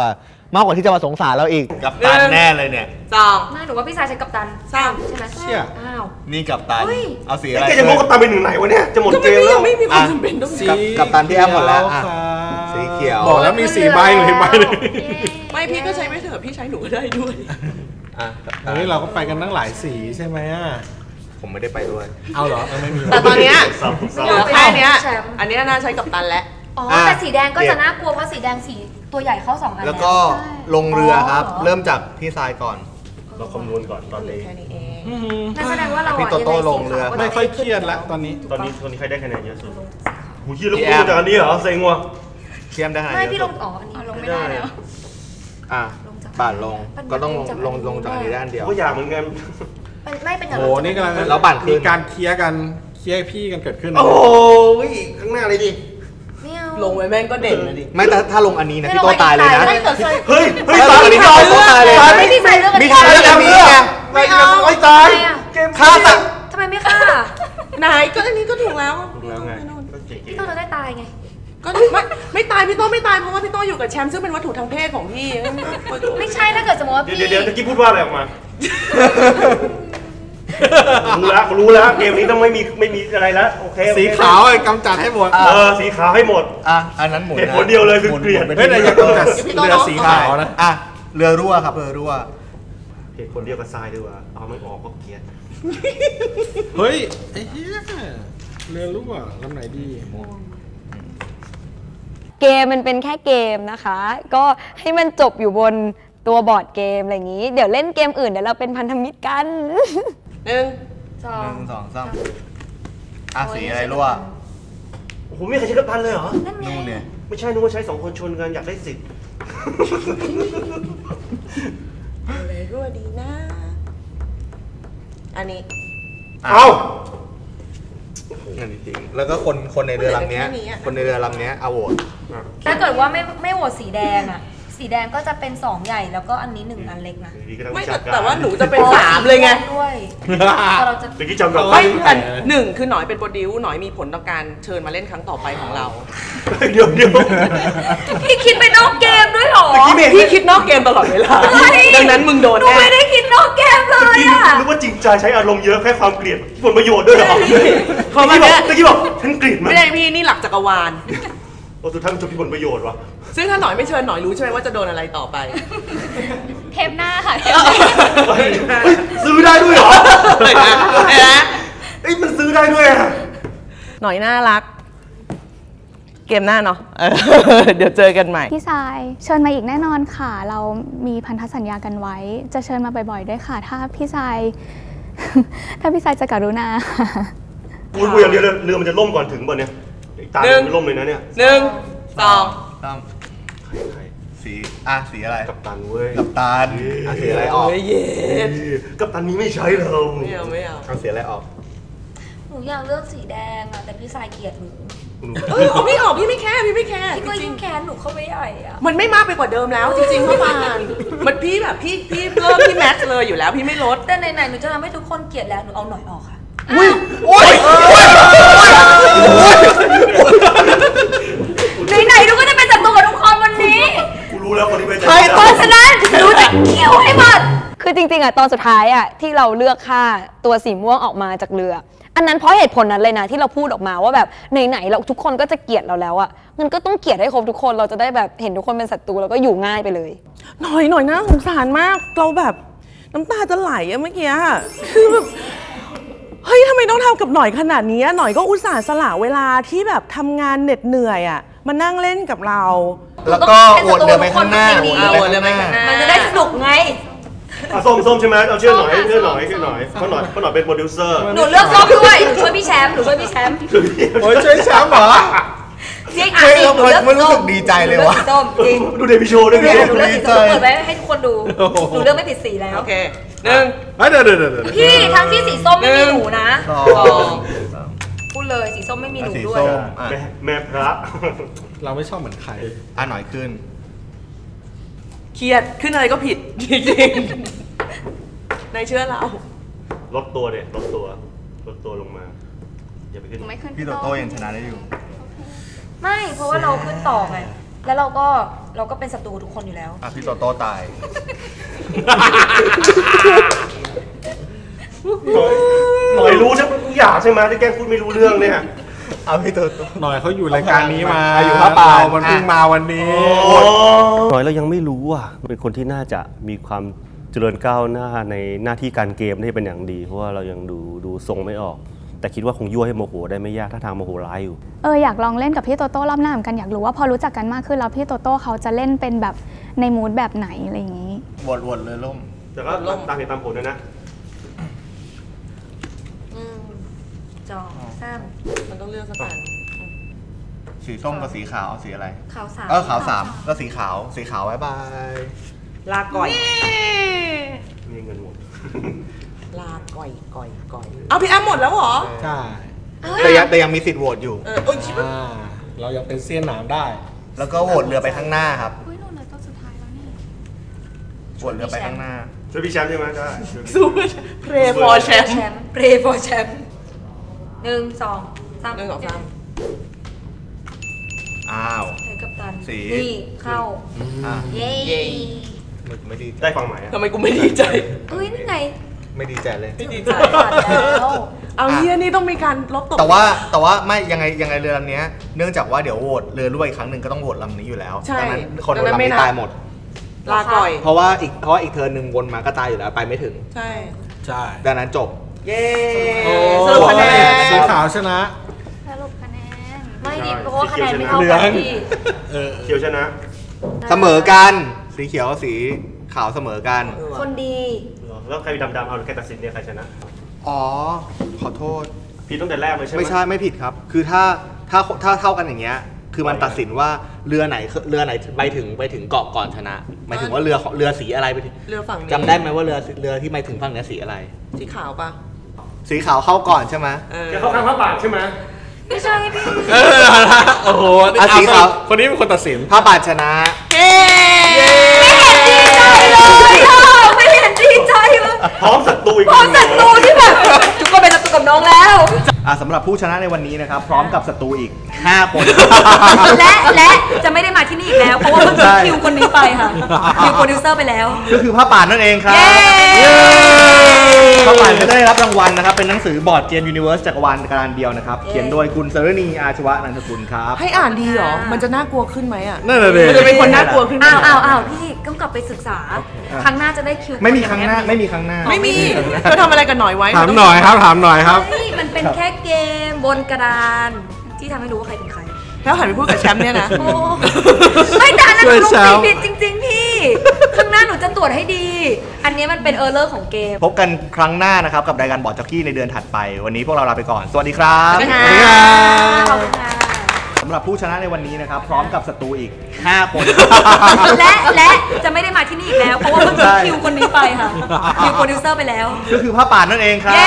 มากกว่าที่จะมาสงสารเราอีกกับตันแน่เลยเนี่ย 2 ไม่หนูว่าพี่ชายใช้กัปตัน 3 ใช่ไหมเชี่ยอ้าวนี่กับตันเฮ้ยเอาสีอะไรแกจะโง่กับตาไปหนึ่งไหนวะเนี่ยจะหมดเกมแล้วไม่มีความจำเป็นต้องกับตันที่แอมหมดแล้วอ่ะสีเขียวบอกแล้วมี4 ใบเลยใบหนึงไม่พี่ก็ใช้ไม่เถอะพี่ใช้หนูก็ได้ด้วยอ่ะอันนี้เราก็ไปกันตั้งหลายสีใช่ไหมอ่ะผมไม่ได้ไปด้วยเอาเหรอไม่มีแต่ตอนเนี้ยสับเหลือแค่เนี้ยอันเนี้ยน่าใช้กับตันแล้วอ๋อแต่สีแดงก็จะน่ากลัวเพราะสีแดงสีตัวใหญ่เข้า2 อันแล้วก็ลงเรือครับ เริ่มจากพี่ทรายก่อนเราคำนวณก่อนตอนนี้แค่นี้เองนั่นแสดงว่าเราพี่โตโต้ลงเรือไม่ค่อยเครียดแล้วตอนนี้ตอนนี้ใครได้คะแนนเยอะสุดหูยี่ลูกกูจากอันนี้เหรอเซ็งว่ะเทียมได้ไหนไม่พี่เยลอะงสุดอ๋ออันนี้ลงไม่ได้แล้วอ่ะบาทลงก็ต้องลงจากอันนี้ด้านเดียวก็อยากเหมือนกันไม่เป็นอย่างโอ้นี่กำลังแล้วบั่นขึ้นมีการเคลียร์กันเคลียร์พี่กันเกิดขึ้นนะโอ้ยข้างหน้าเลยดิไม่เอาลงไว้แม่งก็เด่นเลยดิไม่แต่ถ้าลงอันนี้นะพี่โตตายเลยนะไม่เกิดใส่เฮ้ยถ้าลงอันนี้พี่โตตายเลยไม่พี่ใส่เรื่องอันมีนี้ทางเลือกอันนี้ไงไม่เอาไอ้ตายเกมฆ่าตัดทำไมไม่ฆ่านายก็อันนี้ก็ถูกแล้วแล้วไงพี่ต้องจะได้ตายไงก็ไม่ตายพี่โต้ไม่ตายเพราะว่าพี่โต้อยู่กับแชมป์ซึ่งเป็นวัตถุทางเพศของพี่ไม่ใช่ถ้าเกิดสมมติว่าพี่เดี๋ยวตะกี้พูดว่าอะไรออกมา รู้แล้วเกมนี้ต้องไม่มีอะไรแล้วโอเคสีขาวกำจัดให้หมดสีขาวให้หมดอ่ะอันนั้นหมุนเหตุผลเดียวเลยคือเกลียดเฮ้ยแต่อย่ากำจัดเรือสีขาวนะอ่ะเรือรั่วครับเรือรั่วเหตุผลเดียวกับทรายด้วยว่าเอามันออกก็เกลียดเฮ้ยไอ้เหี้ยเรือรู้ว่าลำไหนดีเกมมันเป็นแค่เกมนะคะ ก็ให้มันจบอยู่บนตัวบอร์ดเกมอะไรอย่างนี้ เดี๋ยวเล่นเกมอื่นเดี๋ยวเราเป็นพันธมิตรกันหนึ่งสอง 1 2 3อ่ะสีอะไรรั่วโอ้โหไม่เคยใช้กัปตันเลยเหรอนู่นเนี่ยไม่ใช่นึกว่าใช้2 คนชนกันอยากได้สิทธิ์อะไรรั่วดีนะ อันนี้เอ้านั่นจริงแล้วก็คนในเรือลำเนี้ยคนในเรือลำเนี้ยเอาโหวตถ้าเกิดว่าไม่โหวตสีแดงอ่ะ สีแดงก็จะเป็น2 ใหญ่แล้วก็อันนี้1 อันเล็กนะไม่แต่ว่าหนูจะเป็น3เลยไงด้วยเราจะเมื่อกี้จำได้ไม่แต่หนึ่งคือหน่อยเป็นโปรดิวหน่อยมีผลต่อการเชิญมาเล่นครั้งต่อไปของเราเดี๋ยวพี่คิดไปนอกเกมด้วยเหรอพี่คิดนอกเกมตลอดเวลา ดังนั้นมึงโดนหนูแน่ไม่ได้คิดนอกเกมเลยอ่ะนึกว่าจริงใจใช้อารมณ์เยอะแค่ความเกลียดผลประโยชน์ด้วยเหรอเพราะมันเนี่ยเมื่อกี้บอกฉันเกลียดมันไม่ได้พี่นี่หลักจักรวาลโอ้สุดท้ายมันจะมีผลประโยชน์วะซึ่งถ้าหน่อยไม่เชิญหน่อยรู้ใช่ไหมว่าจะโดนอะไรต่อไปเทปหน้าค่ะซื้อได้ด้วยเหรอเห็นไหมเอ้ยมันซื้อได้ด้วยอะหน่อยน่ารัก เกมหน้าเนาะเดี๋ยวเจอกันใหม่พี่ทรายเชิญมาอีกแน่นอนค่ะ เรามีพันธสัญญากันไว้ จะเชิญมาบ่อยๆด้วยค่ะ ถ้าพี่ทราย ถ้าพี่ทรายจะกรุณากูอย่างเดียวเลยเรือมันจะล่มก่อนถึงป่ะเนี่ยตามันล่มเลยนะเนี่ย 1 2 ใครสีสีอะไรกัปตันเว้ยกัปตันสีอะไรออกเย็ดกัปตันนี้ไม่ใช้เราไม่เอาเอาสีอะไรออกหนูอยากเลือกสีแดงอ่ะแต่พี่สายเกลียดหนูเอาพี่ออกพี่ไม่แคร์พี่ไม่แคร์พี่ก็ยิ่งแค้นหนูเข้าไปใหญ่อ่ะมันไม่มากไปกว่าเดิมแล้วจริงๆพ่อปานมันพี่แบบพี่เพิ่มพี่แม็กซ์เลยอยู่แล้วพี่ไม่ลดแต่ไหนๆหนูจะทำให้ทุกคนเกลียดแล้วหนูเอาหน่อยออกค่ะ ไหนๆหนูก็จะเป็นศัตรูกับทุกคนวันนี้กูรู้แล้วคนที่ไปเพราะฉะนั้นหนูจะเคี่ยวให้หมดคือจริงๆอะตอนสุดท้ายอะที่เราเลือกฆ่าตัวสีม่วงออกมาจากเรือ อันนั้นเพราะเหตุผลนั้นเลยนะที่เราพูดออกมาว่าแบบไหนๆเราทุกคนก็จะเกลียดเราแล้วอะมันก็ต้องเกลียดให้ครบทุกคนเราจะได้แบบเห็นทุกคนเป็นศัตรูแล้วก็อยู่ง่ายไปเลยหน่อยนะสงสารมากเราแบบน้ำตาจะไหลอะเมื่อกี้คือแบบเฮ้ยทำไมต้องทำกับหน่อยขนาดนี้หน่อยก็อุตส่าห์สละเวลาที่แบบทำงานเหน็ดเหนื่อยอะมานั่งเล่นกับเราแล้วก็โหวตเรือไปข้างหน้าโหวตเรือไปข้างหน้ามันจะได้สนุกไงส้มใช่ไหมเอาเชื่อหน่อยเพราะหน่อยเป็นโปรดิวเซอร์หนูเลือกส้มด้วยหนูช่วยพี่แชมป์หนูช่วยพี่แชมป์โอ้ยช่วยแชมป์เหรอจริงเฮ้ยหนูเลือกมันรู้สึกดีใจเลยวะส้มจริงดูเดบิโชว์ด้วยหไงนูเลือกสีส้มเปิดไว้ให้ทุกคนดูหนูเลือกไม่ผิดสีแล้วโอเค1 เดี๋ยวพี่ทั้งที่สีส้มไม่มีหนูนะ 2 พูดเลยสีส้มไม่มีหนูสีด้วยส้มแม่พระเราไม่ชอบเหมือนใครหน่อยขึ้นเครียดขึ้นอะไรก็ผิดจริงๆในเชื่อเราลดตัวลงมาอย่าไปขึ้นหนูไม่ขึ้นพี่โตโต้ยังชนะได้อยู่ไม่เพราะว่าเราขึ้นต่อไงแล้วเราก็เป็นศัตรูทุกคนอยู่แล้วพี่โตโต้ตายหน่อยรู้ใช่ไหมทุกอย่างใช่ไหมที่แกล้งพูดไม่รู้เรื่องเนี่ยเอาพี่โตโต้หน่อยเขาอยู่รายการนี้มาอยู่พระป่ามันเพิ่งมาวันนี้หน่อยเรายังไม่รู้อ่ะเป็นคนที่น่าจะมีความเจริญก้าวหน้าในหน้าที่การเกมได้เป็นอย่างดีเพราะว่าเรายังดูทรงไม่ออกแต่คิดว่าคงยั่วให้โมโหได้ไม่ยากถ้าทางโมโหร้ายอยู่อยากลองเล่นกับพี่โตโต้รอบหน้าเหมือนกันอยากรู้ว่าพอรู้จักกันมากขึ้นแล้วพี่โตโต้เขาจะเล่นเป็นแบบในมูดแบบไหนอะไรอย่างนี้วนเลยล่มแต่ก็ตามเหตุตามผลด้วยนะ 3มันต้องเลือกสักอันสีส้มกับสีขาวสีอะไรขาว3 ขาว3ก็สีขาวบ๊ายบายลาก่อยมีเงินหมดลาก่อยเอาพี่แอมหมดแล้วเหรอใช่แต่ยังมีสิทธิ์โหวตอยู่เรายังเป็นเสี้ยนหนามได้แล้วก็โหวตเรือไปข้างหน้าครับอุ้ยหนูเหลือตัวสุดท้ายแล้วนี่โหวตเรือไปข้างหน้าช่วยพี่แชมป์ใช่ไหมได้สู้เพรย์ฟอร์แชมป์เพรย์ฟอร์แชมป์1 2 3 อ้าวให้กัปตันสีนี่เข้าเย้ไม่ดีได้ฟังไหมทำไมกูไม่ดีใจนี่ไงไม่ดีใจเลยไม่ดีใจเอาเฮียนี่ต้องมีการลบตกแต่ว่าไม่ยังไงเรือลำนี้เนื่องจากว่าเดี๋ยวโหวตเรือรั่วอีกครั้งหนึ่งก็ต้องโหวตลำนี้อยู่แล้วดังนั้นคนลำนี้ตายหมดลาก่อยเพราะว่าอีกเทิร์นหนึ่งวนมาก็ตายอยู่แล้วไปไม่ถึงใช่ดังนั้นจบเย้สรุปคะแนนสีขาวชนะสรุปคะแนนไม่ดิเพราะว่าคะแนนไม่เท่ากันพี่เขียวชนะเสมอกันสีเขียวสีขาวเสมอกันคนดีแล้วใครดำเอาใครตัดสินเนี่ยใครชนะขอโทษผิดตั้งแต่แรกเลยใช่ไหมไม่ใช่ไม่ผิดครับคือถ้าเท่ากันอย่างเงี้ยคือมันตัดสินว่าเรือไหนไปถึงเกาะก่อนชนะหมายถึงว่าเรือสีอะไรไปถึงเรือฝั่งนี้จำได้ไหมว่าเรือที่ไปถึงฝั่งนี้สีอะไรสีขาวปะสีขาวเข้าก่อนใช่ไหมจะเข้าข้างพระบาทใช่ไหมไม่ใช่พี่โอ้โหสีขาวคนนี้เป็นคนตัดสินพระบาทชนะไม่เห็นดีใจเลยพร้อมศัตรูอีกพร้อมศัตรูที่แบบทุกคนเป็นศัตรูกับน้องแล้วสำหรับผู้ชนะในวันนี้นะครับพร้อมกับศัตรูอีก5 คนและจะไม่ได้มาที่นี่อีกแล้วเพราะว่าเพิ่งคิวคนนี้ไปค่ะคิวโปรดิวเซอร์ไปแล้วก็คือพระป่านนั่นเองครับพระป่านจะได้รับรางวัลนะครับเป็นหนังสือบอร์ดเกมยูนิเวิร์สจักรวาลการเดียวนะครับเขียนโดยคุณเสรณีอาชวะนันทกุลครับให้อ่านดีเหรอมันจะน่ากลัวขึ้นไหมอ่ะนั่นแหละมันจะเป็นคนน่ากลัวขึ้นอ้าวพี่ต้องกลับไปศึกษาครั้งหน้าจะได้คิวไม่มีครั้งหน้าไม่มีเธอทำอะไรกันหน่อยไว้ถามหน่อยครับมันเป็นแค่เกมบนกระดานที่ทำให้รู้ว่าใครเป็นใครแล้วหันไปพูดกับแชมป์เนี่ยนะไม่แต่อันนั้นลูกสีผิดจริงๆพี่ครั้งหน้าหนูจะตรวจให้ดีอันนี้มันเป็นเออร์เลอร์ของเกมพบกันครั้งหน้านะครับกับรายการบอร์ดจ็อกกี้ในเดือนถัดไปวันนี้พวกเราลาไปก่อนสวัสดีครับขอบคุณค่ะสำหรับผู้ชนะในวันนี้นะครับพร้อมกับศัตรูอีก5 คนและจะไม่ได้มาที่นี่อีกแล้วเพราะว่าเพิ่งคิวคนนี้ไปค่ะคิวโปรดิวเซอร์ไปแล้วก็คือพระป่านนั่นเองครับ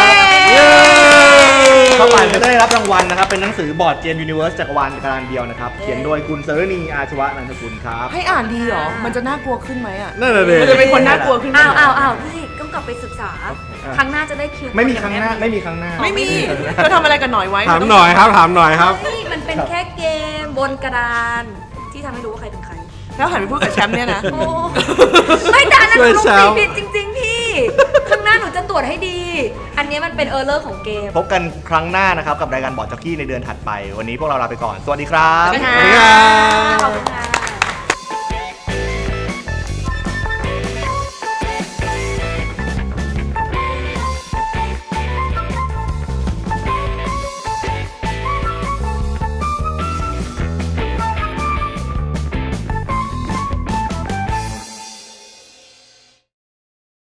พระป่านจะได้รับรางวัลนะครับเป็นหนังสือบอร์ดเกมยูนิเวิร์สจักรวาลการเดียวนะครับเขียนโดยคุณเสรณีอาชวะนันทกุลครับให้อ่านดีเหรอมันจะน่ากลัวขึ้นไหมอ่ะนั่นแหละมันจะเป็นคนน่ากลัวขึ้นอ้าวพี่ต้องกลับไปศึกษาครั้งหน้าจะได้คิวไม่มีครั้งหน้าไม่มีเธอทำอะไรกันหน่อยไว้ถามหน่อยครับมันเป็นแค่เกมบนกระดานที่ทำให้รู้ว่าใครเป็นใครแล้วหันไปพูดกับแชมป์เนี่ยนะไม่แต่อันนั้นลูกสีผิดจริงๆพี่ครั้งหน้าหนูจะตรวจให้ดีอันนี้มันเป็นเออร์เลอร์ของเกมพบกันครั้งหน้านะครับกับรายการบอร์ดจ็อกกี้ในเดือนถัดไปวันนี้พวกเราลาไปก่อนสวัสดีครับขอบคุณค่ะ